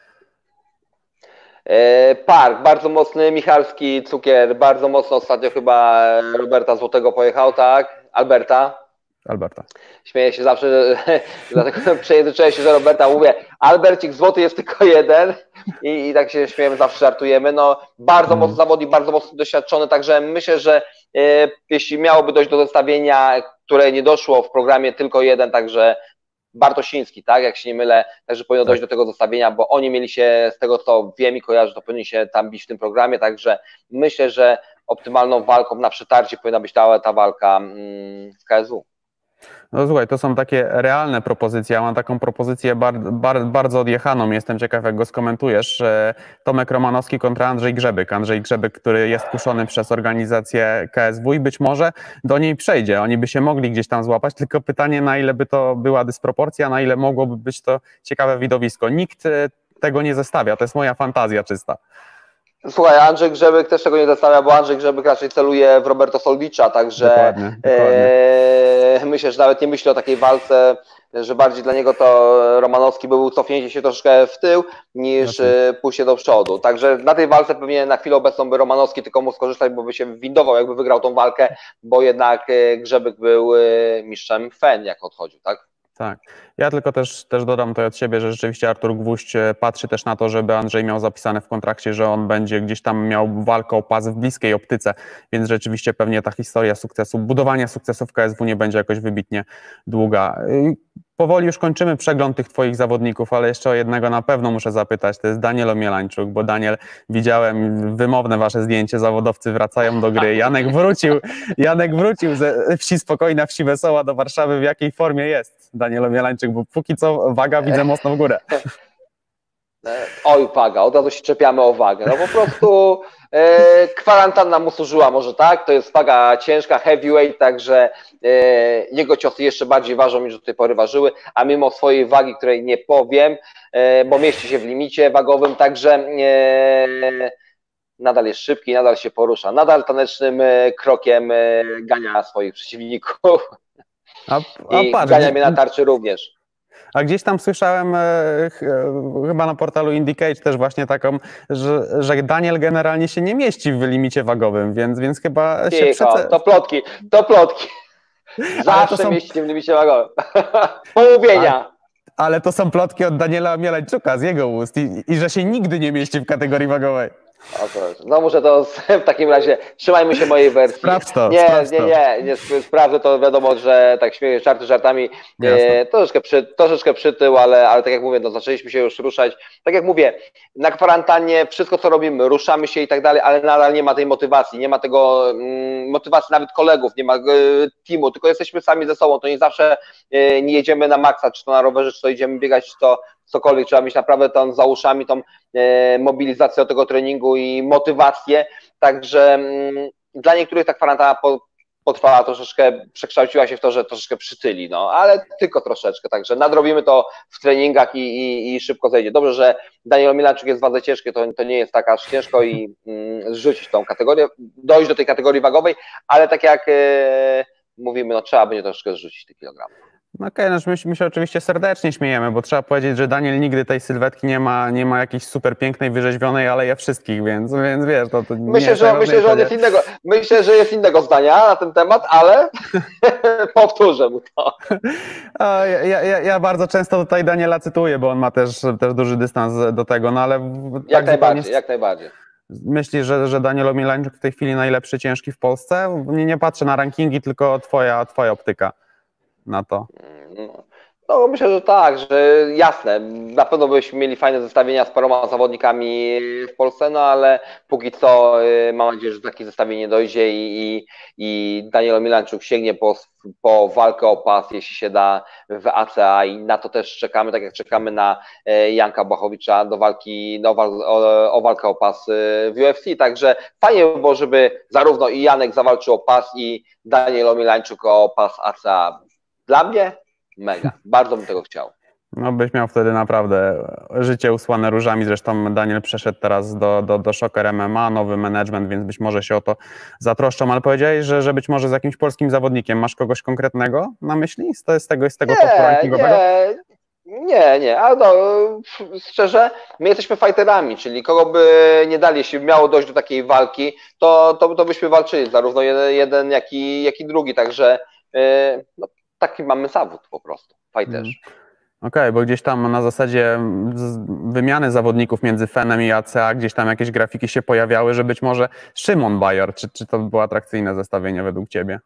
Speaker 2: Park, bardzo mocny, Michalski, cukier, bardzo mocno ostatnio chyba Roberta Złotego pojechał, tak? Alberta.
Speaker 1: Alberta.
Speaker 2: Śmieję się zawsze, dlatego przejęzyczyłem się, że Roberta mówię, Albercik Złoty jest tylko jeden i, i tak się śmiejemy, zawsze żartujemy. No, bardzo mm. mocno zawodnik, bardzo mocno doświadczony, także myślę, że e, jeśli miałoby dojść do zestawienia, które nie doszło w programie tylko jeden, także Bartosiński, tak, jak się nie mylę, także powinno tak. dojść do tego zestawienia, bo oni mieli się, z tego co wiem i kojarzę, to powinni się tam bić w tym programie, także myślę, że optymalną walką na przetarcie powinna być ta, ta walka mm, w K S W.
Speaker 1: No słuchaj, to są takie realne propozycje. Ja mam taką propozycję bar, bar, bardzo odjechaną. Jestem ciekaw, jak go skomentujesz. Tomek Romanowski kontra Andrzej Grzebyk. Andrzej Grzebyk, który jest kuszony przez organizację K S W i być może do niej przejdzie. Oni by się mogli gdzieś tam złapać, tylko pytanie, na ile by to była dysproporcja, na ile mogłoby być to ciekawe widowisko. Nikt tego nie zestawia. To jest moja fantazja czysta.
Speaker 2: Słuchaj, Andrzej Grzebyk też tego nie zestawia, bo Andrzej Grzebyk raczej celuje w Roberto Solwicza, także dokładnie, dokładnie. E, myślę, że nawet nie myśli o takiej walce, że bardziej dla niego to Romanowski był cofnięcie się troszkę w tył niż znaczy. pójście do przodu. Także na tej walce pewnie na chwilę obecną by Romanowski tylko mógł skorzystać, bo by się windował, jakby wygrał tą walkę, bo jednak Grzebyk był mistrzem F E N, jak odchodził, tak?
Speaker 1: Tak. Ja tylko też, też dodam tutaj od siebie, że rzeczywiście Artur Gwóźdź patrzy też na to, żeby Andrzej miał zapisane w kontrakcie, że on będzie gdzieś tam miał walkę o pas w bliskiej optyce, więc rzeczywiście pewnie ta historia sukcesu, budowania sukcesu w K S W nie będzie jakoś wybitnie długa. Powoli już kończymy przegląd tych twoich zawodników, ale jeszcze o jednego na pewno muszę zapytać, to jest Daniel Omielańczuk, bo Daniel, widziałem wymowne wasze zdjęcie, zawodowcy wracają do gry, Janek wrócił, Janek wrócił ze wsi Spokojna na wsi Wesoła do Warszawy, w jakiej formie jest Daniel Omielańczuk, bo póki co waga widzę mocno w górę.
Speaker 2: Oj, waga, od razu się czepiamy o wagę. No po prostu e, kwarantanna mu służyła, może tak, to jest waga ciężka, heavyweight, także e, jego ciosy jeszcze bardziej ważą niż do tej pory ważyły, a mimo swojej wagi, której nie powiem, e, bo mieści się w limicie wagowym, także e, nadal jest szybki, nadal się porusza, nadal tanecznym e, krokiem e, gania swoich przeciwników
Speaker 1: a, a
Speaker 2: i
Speaker 1: patrz,
Speaker 2: gania mnie na tarczy również.
Speaker 1: A gdzieś tam słyszałem, e, ch, chyba na portalu IndyCage też właśnie taką, że, że Daniel generalnie się nie mieści w limicie wagowym, więc, więc chyba
Speaker 2: Cicho,
Speaker 1: się przece...
Speaker 2: to plotki, to plotki. Zawsze są... mieści w limicie wagowym. Pomówienia.
Speaker 1: Ale, ale to są plotki od Daniela Omielańczuka z jego ust i, i że się nigdy nie mieści w kategorii wagowej.
Speaker 2: O proszę. No muszę to w takim razie, trzymajmy się mojej wersji.
Speaker 1: Sprawdź to,
Speaker 2: nie,
Speaker 1: sprawdź
Speaker 2: nie,
Speaker 1: to.
Speaker 2: nie, nie, sprawdzę to, wiadomo, że tak śmieję, żarty żartami, e, troszeczkę, przy, troszeczkę przytył, ale, ale tak jak mówię, no zaczęliśmy się już ruszać. Tak jak mówię, na kwarantannie wszystko co robimy, ruszamy się i tak dalej, ale nadal nie ma tej motywacji, nie ma tego mm, motywacji nawet kolegów, nie ma e, teamu, tylko jesteśmy sami ze sobą, to nie zawsze e, nie jedziemy na maksa, czy to na rowerze, czy to idziemy biegać, czy to cokolwiek, trzeba mieć naprawdę tą za uszami tą e, mobilizację do tego treningu i motywację, także mm, dla niektórych ta kwarantanna po, potrwała troszeczkę, przekształciła się w to, że troszeczkę przytyli, no, ale tylko troszeczkę, także nadrobimy to w treningach i, i, i szybko zejdzie. Dobrze, że Daniel Omielańczuk jest w wadze ciężkiej, to, to nie jest tak aż ciężko i mm, zrzucić tą kategorię, dojść do tej kategorii wagowej, ale tak jak e, mówimy, no trzeba będzie troszeczkę zrzucić te kilogramy.
Speaker 1: No okej, okay, no my, my się oczywiście serdecznie śmiejemy, bo trzeba powiedzieć, że Daniel nigdy tej sylwetki nie ma, nie ma jakiejś super pięknej, wyrzeźbionej, ale je wszystkich, więc, więc wiesz, to, to
Speaker 2: myślę,
Speaker 1: nie
Speaker 2: że, myślę, że on jest innego, myślę, że jest innego zdania na ten temat, ale powtórzę mu to.
Speaker 1: Ja, ja, ja bardzo często tutaj Daniela cytuję, bo on ma też, też duży dystans do tego, no ale...
Speaker 2: Jak
Speaker 1: tak
Speaker 2: najbardziej,
Speaker 1: zupełnie...
Speaker 2: jak najbardziej.
Speaker 1: Myślisz, że, że Daniel Omielańczuk w tej chwili najlepszy ciężki w Polsce? Nie, nie patrzę na rankingi, tylko twoja, twoja optyka na to.
Speaker 2: No, no myślę, że tak, że jasne, na pewno byśmy mieli fajne zestawienia z paroma zawodnikami w Polsce, no ale póki co mam nadzieję, że takie zestawienie dojdzie i, i, i Daniel Omielańczuk sięgnie po, po walkę o pas, jeśli się da, w A C A i na to też czekamy, tak jak czekamy na Janka Błachowicza do walki, no, o, o walkę o pas w U F C, także fajnie by było, żeby zarówno i Janek zawalczył o pas i Daniel Omielańczuk o pas A C A. Dla mnie mega, bardzo bym tego chciał.
Speaker 1: No byś miał wtedy naprawdę życie usłane różami, zresztą Daniel przeszedł teraz do, do, do Shocker M M A, nowy management, więc być może się o to zatroszczą, ale powiedziałeś, że, że być może z jakimś polskim zawodnikiem. Masz kogoś konkretnego na myśli z, z tego, z tego topu rankingowego?
Speaker 2: Nie, nie, nie, ale no, szczerze, my jesteśmy fighterami, czyli kogo by nie dali, jeśli by miało dojść do takiej walki, to, to, to byśmy walczyli, zarówno jeden, jeden jak, i, jak i drugi, także yy, no, taki mamy zawód po prostu, fighterzy. Hmm.
Speaker 1: Okej, okay, bo gdzieś tam na zasadzie wymiany zawodników między Fenem i A C A, gdzieś tam jakieś grafiki się pojawiały, że być może Szymon Bajor, czy, czy to było atrakcyjne zestawienie według ciebie?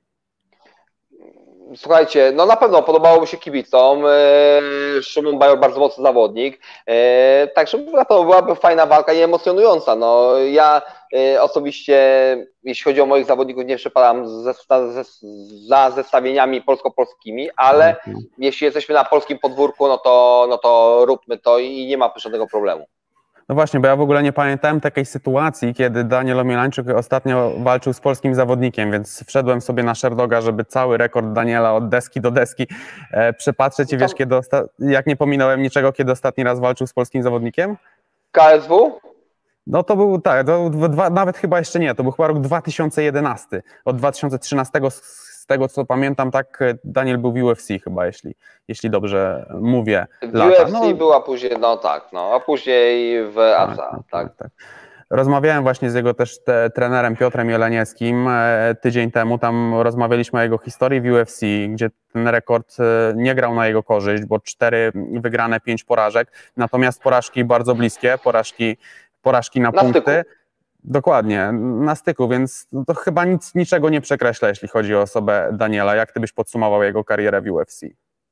Speaker 2: Słuchajcie, no na pewno podobało mi się kibicom, Szymon Bajor bardzo mocny zawodnik, także na pewno byłaby fajna walka i emocjonująca. No, ja osobiście, jeśli chodzi o moich zawodników, nie przepadam ze, ze, za zestawieniami polsko-polskimi, ale okay. jeśli jesteśmy na polskim podwórku, no to, no to róbmy to i nie ma żadnego problemu.
Speaker 1: No właśnie, bo ja w ogóle nie pamiętałem takiej sytuacji, kiedy Daniel Omielańczuk ostatnio walczył z polskim zawodnikiem, więc wszedłem sobie na Sherdoga, żeby cały rekord Daniela od deski do deski e, przepatrzeć i wiesz, kiedy osta- jak nie pominąłem niczego, kiedy ostatni raz walczył z polskim zawodnikiem?
Speaker 2: K S W?
Speaker 1: No to był, tak, to dwa, nawet chyba jeszcze nie, to był chyba rok dwa tysiące jedenasty, od dwa tysiące trzynastego z tego co pamiętam, tak Daniel był w U F C chyba, jeśli, jeśli dobrze mówię.
Speaker 2: W lata. U F C no, była później, no tak, no, a później w A C A, tak, tak. tak, tak.
Speaker 1: Rozmawiałem właśnie z jego też te, trenerem Piotrem Jelenieckim tydzień temu, tam rozmawialiśmy o jego historii w U F C, gdzie ten rekord nie grał na jego korzyść, bo cztery wygrane, pięć porażek, natomiast porażki bardzo bliskie, porażki, porażki na,
Speaker 2: na
Speaker 1: punkty.
Speaker 2: Styku.
Speaker 1: Dokładnie, na styku, więc to chyba nic, niczego nie przekreśla, jeśli chodzi o osobę Daniela. Jak ty byś podsumował jego karierę w U F C?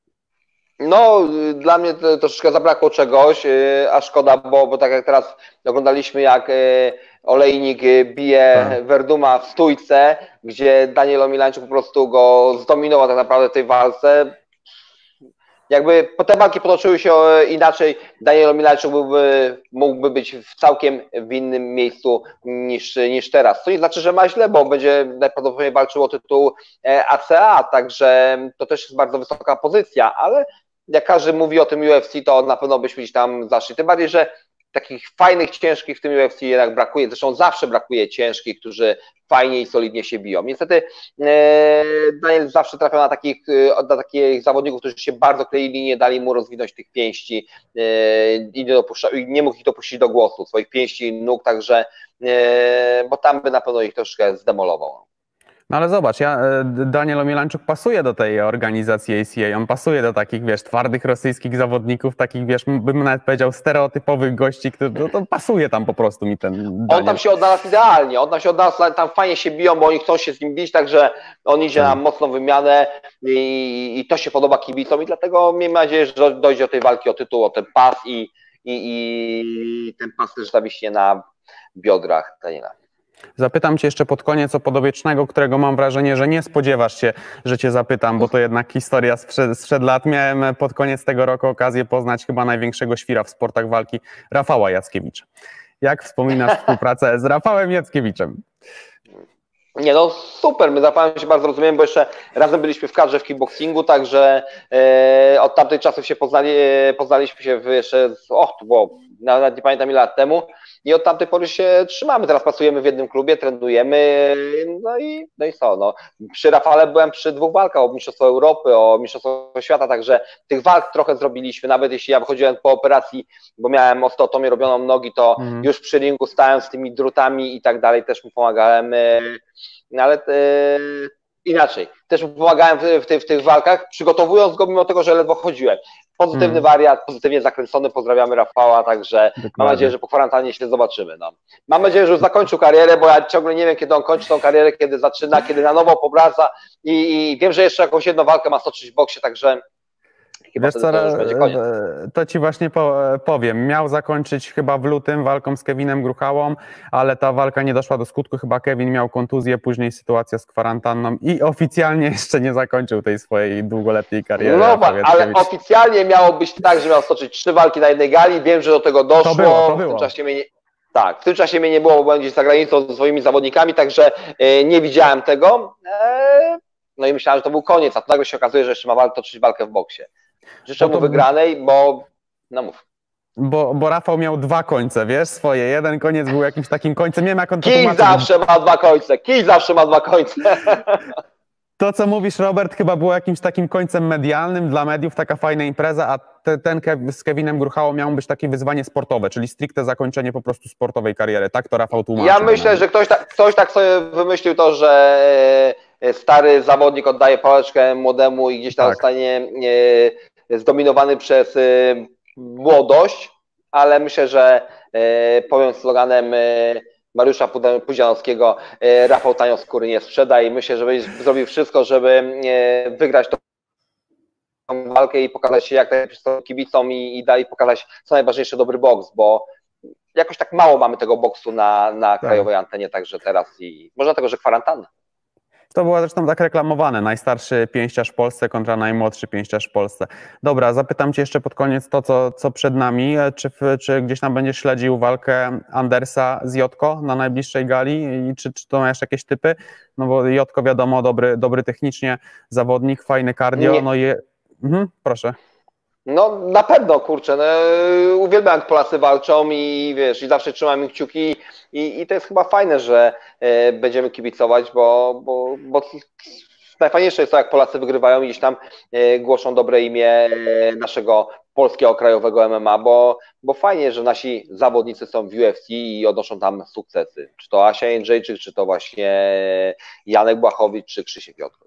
Speaker 2: No, dla mnie to, troszeczkę zabrakło czegoś, a szkoda, bo, bo tak jak teraz oglądaliśmy, jak Olejnik bije tak. Verduma w stójce, gdzie Daniel Omielanczuk po prostu go zdominował tak naprawdę w tej walce. Jakby te walki potoczyły się inaczej, Daniel Omielanczuk byłby, mógłby być w całkiem w innym miejscu niż, niż teraz. Co nie znaczy, że ma źle, bo będzie najprawdopodobniej walczył o tytuł A C A, także to też jest bardzo wysoka pozycja, ale jak każdy mówi o tym U F C, to na pewno byśmy gdzieś tam zaszli. Tym bardziej, że takich fajnych, ciężkich w tym U F C jednak brakuje. Zresztą zawsze brakuje ciężkich, którzy fajnie i solidnie się biją. Niestety Daniel zawsze trafiał na takich, na takich zawodników, którzy się bardzo kleili, nie dali mu rozwinąć tych pięści i nie, dopuszcza, nie mógł ich dopuścić do głosu, swoich pięści i nóg, także, bo tam by na pewno ich troszkę zdemolował.
Speaker 1: No ale zobacz, ja, Daniel Omielanczuk pasuje do tej organizacji A C A, on pasuje do takich, wiesz, twardych rosyjskich zawodników, takich, wiesz, bym nawet powiedział stereotypowych gości, który, no, to pasuje tam po prostu mi ten Daniel.
Speaker 2: On tam się odnalazł idealnie, on tam się odnalazł, tam fajnie się biją, bo oni chcą się z nim bić, także on idzie na mocną wymianę i, i to się podoba kibicom i dlatego miejmy nadzieję, że dojdzie do tej walki o tytuł, o ten pas i, i, i ten pas też zawiśnie na biodrach Daniela.
Speaker 1: Zapytam cię jeszcze pod koniec o podopiecznego, którego mam wrażenie, że nie spodziewasz się, że cię zapytam, bo to jednak historia sprzed, sprzed lat. Miałem pod koniec tego roku okazję poznać chyba największego świra w sportach walki, Rafała Jackiewicza. Jak wspominasz współpracę z Rafałem Jackiewiczem?
Speaker 2: Nie no, super, my z Rafałem się bardzo rozumiemy, bo jeszcze razem byliśmy w kadrze w kickboxingu, także e, od tamtych czasów się poznali, e, poznaliśmy się w jeszcze, och, to było, nawet nie pamiętam ile lat temu i od tamtej pory się trzymamy, teraz pracujemy w jednym klubie, trenujemy, no i, no i co, no. Przy Rafale byłem przy dwóch walkach o Mistrzostwo Europy, o Mistrzostwo Świata, także tych walk trochę zrobiliśmy, nawet jeśli ja wychodziłem po operacji, bo miałem osteotomię robioną nogi, to mm. już przy ringu stałem z tymi drutami i tak dalej, też mu pomagałem, no ale yy, inaczej, też mu pomagałem w, w, ty, w tych walkach, przygotowując go mimo tego, że ledwo chodziłem. Pozytywny hmm. wariat, pozytywnie zakręcony, pozdrawiamy Rafała, także Dokładnie. Mam nadzieję, że po kwarantannie się zobaczymy. No. Mam nadzieję, że już zakończył karierę, bo ja ciągle nie wiem, kiedy on kończy tą karierę, kiedy zaczyna, kiedy na nowo powraca i, i wiem, że jeszcze jakąś jedną walkę ma stoczyć w boksie, także chyba
Speaker 1: Wiesz co,
Speaker 2: to już będzie koniec.
Speaker 1: To ci właśnie powiem. Miał zakończyć chyba w lutym walką z Kevinem Gruchałą, ale ta walka nie doszła do skutku. Chyba Kevin miał kontuzję, później sytuacja z kwarantanną i oficjalnie jeszcze nie zakończył tej swojej długoletniej kariery.
Speaker 2: No, ale oficjalnie miało być tak, że miał stoczyć trzy walki na jednej gali. Wiem, że do tego doszło.
Speaker 1: To było, to było.
Speaker 2: W tym czasie mnie nie... Tak, w tym czasie mnie nie było, bo byłem gdzieś za granicą ze swoimi zawodnikami, także nie widziałem tego. No i myślałem, że to był koniec, a to nagle się okazuje, że jeszcze ma walkę, toczyć walkę w boksie. Życzę mu wygranej, bo... No mów.
Speaker 1: Bo, bo Rafał miał dwa końce, wiesz, swoje. Jeden koniec był jakimś takim końcem. Nie wiem, jak on to
Speaker 2: Kij
Speaker 1: tłumaczy.
Speaker 2: zawsze ma dwa końce. Kij zawsze ma dwa końce.
Speaker 1: To, co mówisz, Robert, chyba było jakimś takim końcem medialnym dla mediów, taka fajna impreza, a te, ten Kev, z Kevinem Gruchałą miało być takie wyzwanie sportowe, czyli stricte zakończenie po prostu sportowej kariery. Tak to Rafał tłumaczy.
Speaker 2: Ja myślę, że ktoś tak, ktoś tak sobie wymyślił to, że stary zawodnik oddaje pałeczkę młodemu i gdzieś tam tak. zostanie zdominowany przez młodość, ale myślę, że powiem sloganem Mariusza Pudzianowskiego, Rafał tanio skóry nie sprzeda i myślę, że będzie zrobił wszystko, żeby wygrać tą walkę i pokazać się jak najlepiej kibicom i, i dalej pokazać co najważniejsze dobry boks, bo jakoś tak mało mamy tego boksu na, na tak. krajowej antenie, także teraz i może dlatego, że kwarantanna.
Speaker 1: To było zresztą tak reklamowane, najstarszy pięściarz w Polsce kontra najmłodszy pięściarz w Polsce. Dobra, zapytam cię jeszcze pod koniec to, co, co przed nami. Czy, czy gdzieś tam będziesz śledził walkę Andersa z Jotko na najbliższej gali? I czy, czy to masz jakieś typy? No bo Jotko wiadomo, dobry, dobry technicznie zawodnik, fajny cardio. Nie. No i mhm, proszę.
Speaker 2: No na pewno, kurczę, no, uwielbiam jak Polacy walczą i wiesz, i zawsze trzymam ich kciuki i, i to jest chyba fajne, że e, będziemy kibicować, bo, bo, bo najfajniejsze jest to, jak Polacy wygrywają i gdzieś tam e, głoszą dobre imię e, naszego polskiego krajowego M M A, bo, bo fajnie, że nasi zawodnicy są w U F C i odnoszą tam sukcesy. Czy to Asia Jędrzejczyk, czy to właśnie Janek Błachowicz, czy Krzysiek Jotko.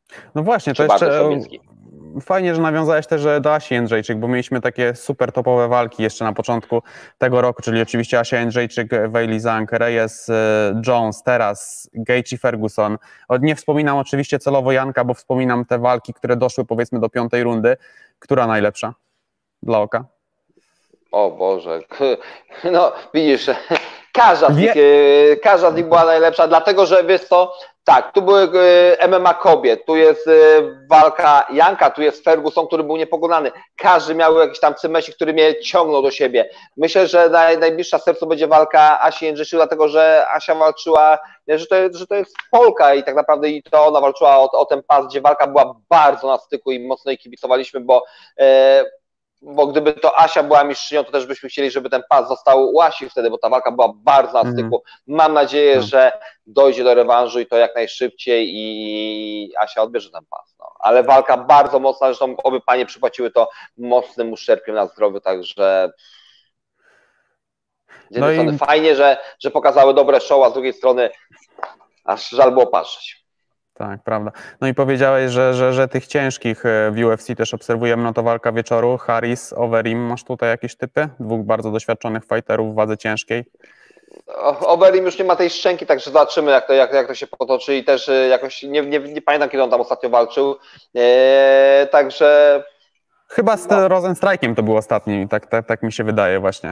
Speaker 1: No właśnie, to jeszcze fajnie, że nawiązałeś też do Asi Jędrzejczyk, bo mieliśmy takie super topowe walki jeszcze na początku tego roku, czyli oczywiście Asia Jędrzejczyk, Weili Zhang, Reyes, Jones, teraz Gaethje Ferguson. Nie wspominam oczywiście celowo Janka, bo wspominam te walki, które doszły powiedzmy do piątej rundy. Która najlepsza dla oka?
Speaker 2: O Boże, no widzisz, każda z, nich, każda z nich była najlepsza, dlatego że wiesz co, tak, tu były M M A kobiet, tu jest walka Janka, tu jest Ferguson, który był niepokonany. Każdy miał jakiś tam cymesik, który mnie ciągnął do siebie. Myślę, że naj, najbliższa sercu będzie walka Asi Jędrzejczyk, dlatego że Asia walczyła, że to, że to jest Polka i tak naprawdę i to ona walczyła o, o ten pas, gdzie walka była bardzo na styku i mocno jej kibicowaliśmy, bo e, bo gdyby to Asia była mistrzynią, to też byśmy chcieli, żeby ten pas został u Asi wtedy, bo ta walka była bardzo na styku. Mm. Mam nadzieję, mm. że dojdzie do rewanżu i to jak najszybciej i Asia odbierze ten pas. No. Ale walka bardzo mocna, zresztą obie panie przypłaciły to mocnym uszczerbkiem na zdrowiu, także z jednej no strony i... fajnie, że, że pokazały dobre show, a z drugiej strony aż żal było patrzeć.
Speaker 1: Tak, prawda. No i powiedziałeś, że, że, że tych ciężkich w U F C też obserwujemy, no to walka wieczoru, Harris, Overeem, masz tutaj jakieś typy? Dwóch bardzo doświadczonych fighterów w wadze ciężkiej.
Speaker 2: Overeem już nie ma tej szczęki, także zobaczymy jak to, jak, jak to się potoczy i też jakoś, nie, nie, nie pamiętam kiedy on tam ostatnio walczył, eee, także...
Speaker 1: Chyba z no. Rozenstrajkiem to był ostatni, tak, tak, tak mi się wydaje właśnie.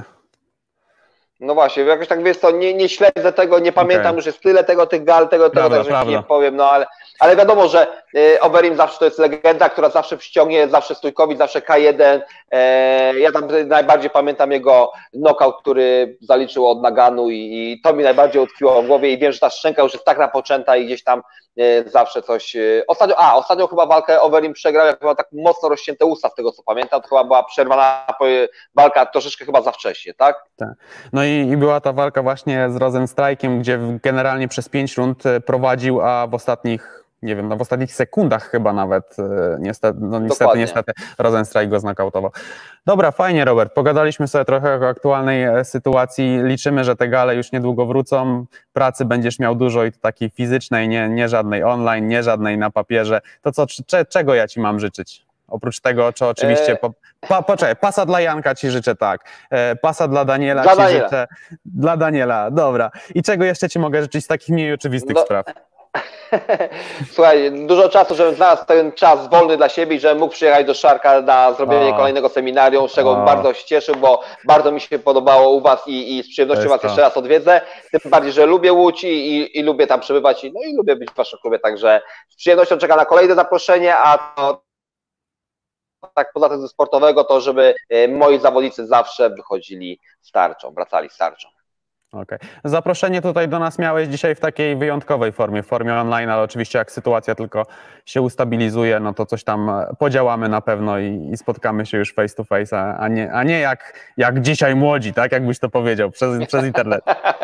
Speaker 2: No właśnie, jakoś tak wiesz co, nie, nie śledzę tego, nie pamiętam, okay. Już jest tyle tego, tych gal, tego, tego,
Speaker 1: prawda,
Speaker 2: także
Speaker 1: prawda.
Speaker 2: nie powiem, no ale, ale wiadomo, że y, Overeem zawsze to jest legenda, która zawsze przyciągnie, zawsze stójkowi, zawsze K jeden. E, ja tam najbardziej pamiętam jego knockout, który zaliczył od Naganu i, i to mi najbardziej utkwiło w głowie i wiem, że ta szczęka już jest tak napoczęta i gdzieś tam y, zawsze coś... Y, ostatnio, a, ostatnio chyba walkę Overeem przegrał, jak chyba tak mocno rozcięte usta, z tego co pamiętam, to chyba była przerwana walka troszeczkę chyba za wcześnie, tak?
Speaker 1: Tak. No i, i była ta walka właśnie z Rozenstrajkiem, gdzie generalnie przez pięć rund prowadził, a w ostatnich, nie wiem, no w ostatnich sekundach chyba nawet, niestety, no niestety, niestety Rozenstrajk go znokautował. Dobra, fajnie Robert, pogadaliśmy sobie trochę o aktualnej sytuacji, liczymy, że te gale już niedługo wrócą, pracy będziesz miał dużo i to takiej fizycznej, nie, nie żadnej online, nie żadnej na papierze, to co, cze, czego ja ci mam życzyć? Oprócz tego, czy oczywiście, po, pa, poczekaj, pasa dla Janka ci życzę, tak, e, pasa dla Daniela
Speaker 2: dla
Speaker 1: ci
Speaker 2: Daniela.
Speaker 1: życzę, dla Daniela, dobra. I czego jeszcze ci mogę życzyć z takich mniej oczywistych
Speaker 2: no.
Speaker 1: spraw?
Speaker 2: Słuchaj, dużo czasu, żebym znalazł ten czas wolny dla siebie i żebym mógł przyjechać do Szarka na zrobienie o. kolejnego seminarium, z czego o. bardzo się cieszę, bo bardzo mi się podobało u was i, i z przyjemnością was to. jeszcze raz odwiedzę. Tym bardziej, że lubię Łódź i, i, i lubię tam przebywać i, no i lubię być w waszym klubie, także z przyjemnością czekam na kolejne zaproszenie, a to tak poza tym ze sportowego, to żeby moi zawodnicy zawsze wychodzili z tarczą, wracali z tarczą.
Speaker 1: Okej. Zaproszenie tutaj do nas miałeś dzisiaj w takiej wyjątkowej formie, w formie online, ale oczywiście jak sytuacja tylko się ustabilizuje, no to coś tam podziałamy na pewno i, i spotkamy się już face to face, a, a nie, a nie jak, jak dzisiaj młodzi, tak? Jakbyś to powiedział, przez, przez internet.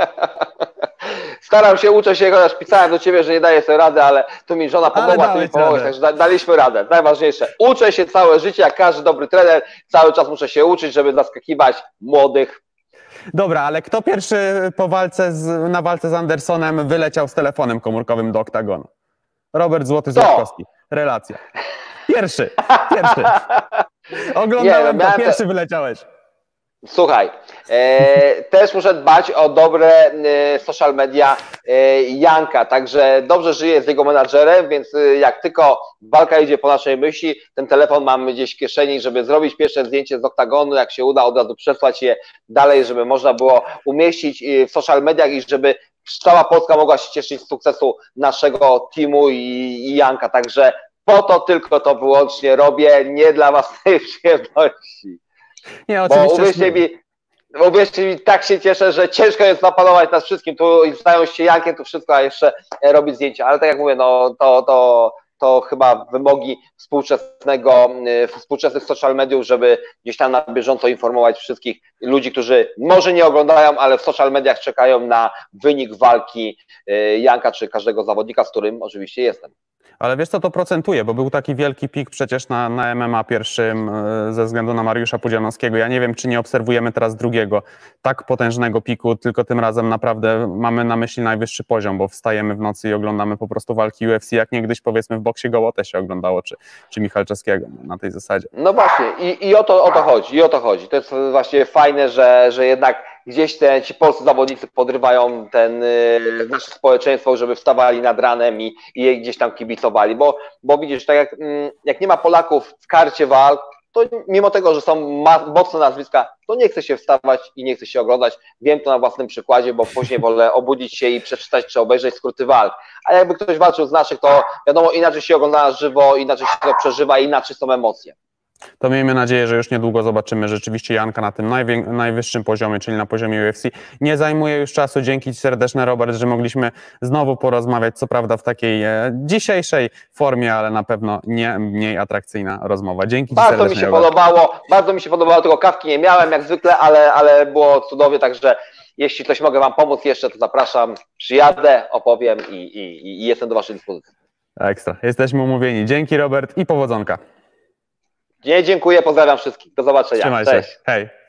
Speaker 2: Staram się, uczę się, chociaż pisałem do ciebie, że nie daję sobie rady, ale tu mi żona pomogła, ty mi pomogłeś, także da, daliśmy radę. Najważniejsze, uczę się całe życie, jak każdy dobry trener, cały czas muszę się uczyć, żeby zaskakiwać młodych.
Speaker 1: Dobra, ale kto pierwszy po walce z, na walce z Andersonem wyleciał z telefonem komórkowym do oktagonu? Robert Złoty-Złotkowski. Relacja. Pierwszy, pierwszy. Oglądałem nie, no, to, pierwszy wyleciałeś.
Speaker 2: Słuchaj, e, też muszę dbać o dobre e, social media e, Janka, także dobrze żyję z jego menadżerem, więc e, jak tylko walka idzie po naszej myśli, ten telefon mamy gdzieś w kieszeni, żeby zrobić pierwsze zdjęcie z oktagonu, jak się uda, od razu przesłać je dalej, żeby można było umieścić w social mediach i żeby cała Polska mogła się cieszyć z sukcesu naszego teamu i, i Janka, także po to tylko to wyłącznie robię, nie dla własnej przyjemności.
Speaker 1: Nie, oczywiście.
Speaker 2: Bo uwierzcie mi, uwierzcie mi, tak się cieszę, że ciężko jest zapanować nas wszystkim, tu znają się Jankiem, tu wszystko, a jeszcze robić zdjęcia, ale tak jak mówię, no to, to, to chyba wymogi współczesnego, współczesnych social mediów, żeby gdzieś tam na bieżąco informować wszystkich ludzi, którzy może nie oglądają, ale w social mediach czekają na wynik walki Janka czy każdego zawodnika, z którym oczywiście jestem.
Speaker 1: Ale wiesz co, to procentuje, bo był taki wielki pik przecież na, na M M A pierwszym ze względu na Mariusza Pudzianowskiego. Ja nie wiem, czy nie obserwujemy teraz drugiego tak potężnego piku, tylko tym razem naprawdę mamy na myśli najwyższy poziom, bo wstajemy w nocy i oglądamy po prostu walki U F C, jak niegdyś powiedzmy w boksie Gołotę się oglądało, czy, czy Michalczewskiego na tej zasadzie.
Speaker 2: No właśnie i, i o, to, o to chodzi, i o to chodzi. To jest właśnie fajne, że, że jednak gdzieś te, ci polscy zawodnicy podrywają ten, y, nasze społeczeństwo, żeby wstawali nad ranem i, i gdzieś tam kibicowali, bo, bo widzisz, tak jak, mm, jak nie ma Polaków w karcie walk, to mimo tego, że są mocne nazwiska, to nie chce się wstawać i nie chce się oglądać. Wiem to na własnym przykładzie, bo później wolę obudzić się i przeczytać czy obejrzeć skróty walk. A jakby ktoś walczył z naszych, to wiadomo, inaczej się ogląda na żywo, inaczej się to przeżywa, inaczej są emocje.
Speaker 1: To miejmy nadzieję, że już niedługo zobaczymy rzeczywiście Janka na tym najwyższym poziomie, czyli na poziomie U F C. Nie zajmuję już czasu. Dzięki Ci serdeczne, Robert, że mogliśmy znowu porozmawiać, co prawda w takiej e, dzisiejszej formie, ale na pewno nie mniej atrakcyjna rozmowa. Dzięki
Speaker 2: bardzo
Speaker 1: Ci serdecznie.
Speaker 2: Mi się podobało, bardzo mi się podobało, tylko kawki nie miałem jak zwykle, ale, ale było cudownie, także jeśli coś mogę Wam pomóc jeszcze, to zapraszam, przyjadę, opowiem i, i, i jestem do Waszej dyspozycji.
Speaker 1: Ekstra, jesteśmy umówieni. Dzięki, Robert, i powodzonka.
Speaker 2: Nie, dziękuję, pozdrawiam wszystkich. Do zobaczenia.
Speaker 1: Trzymaj
Speaker 2: Cześć.
Speaker 1: się. Hej.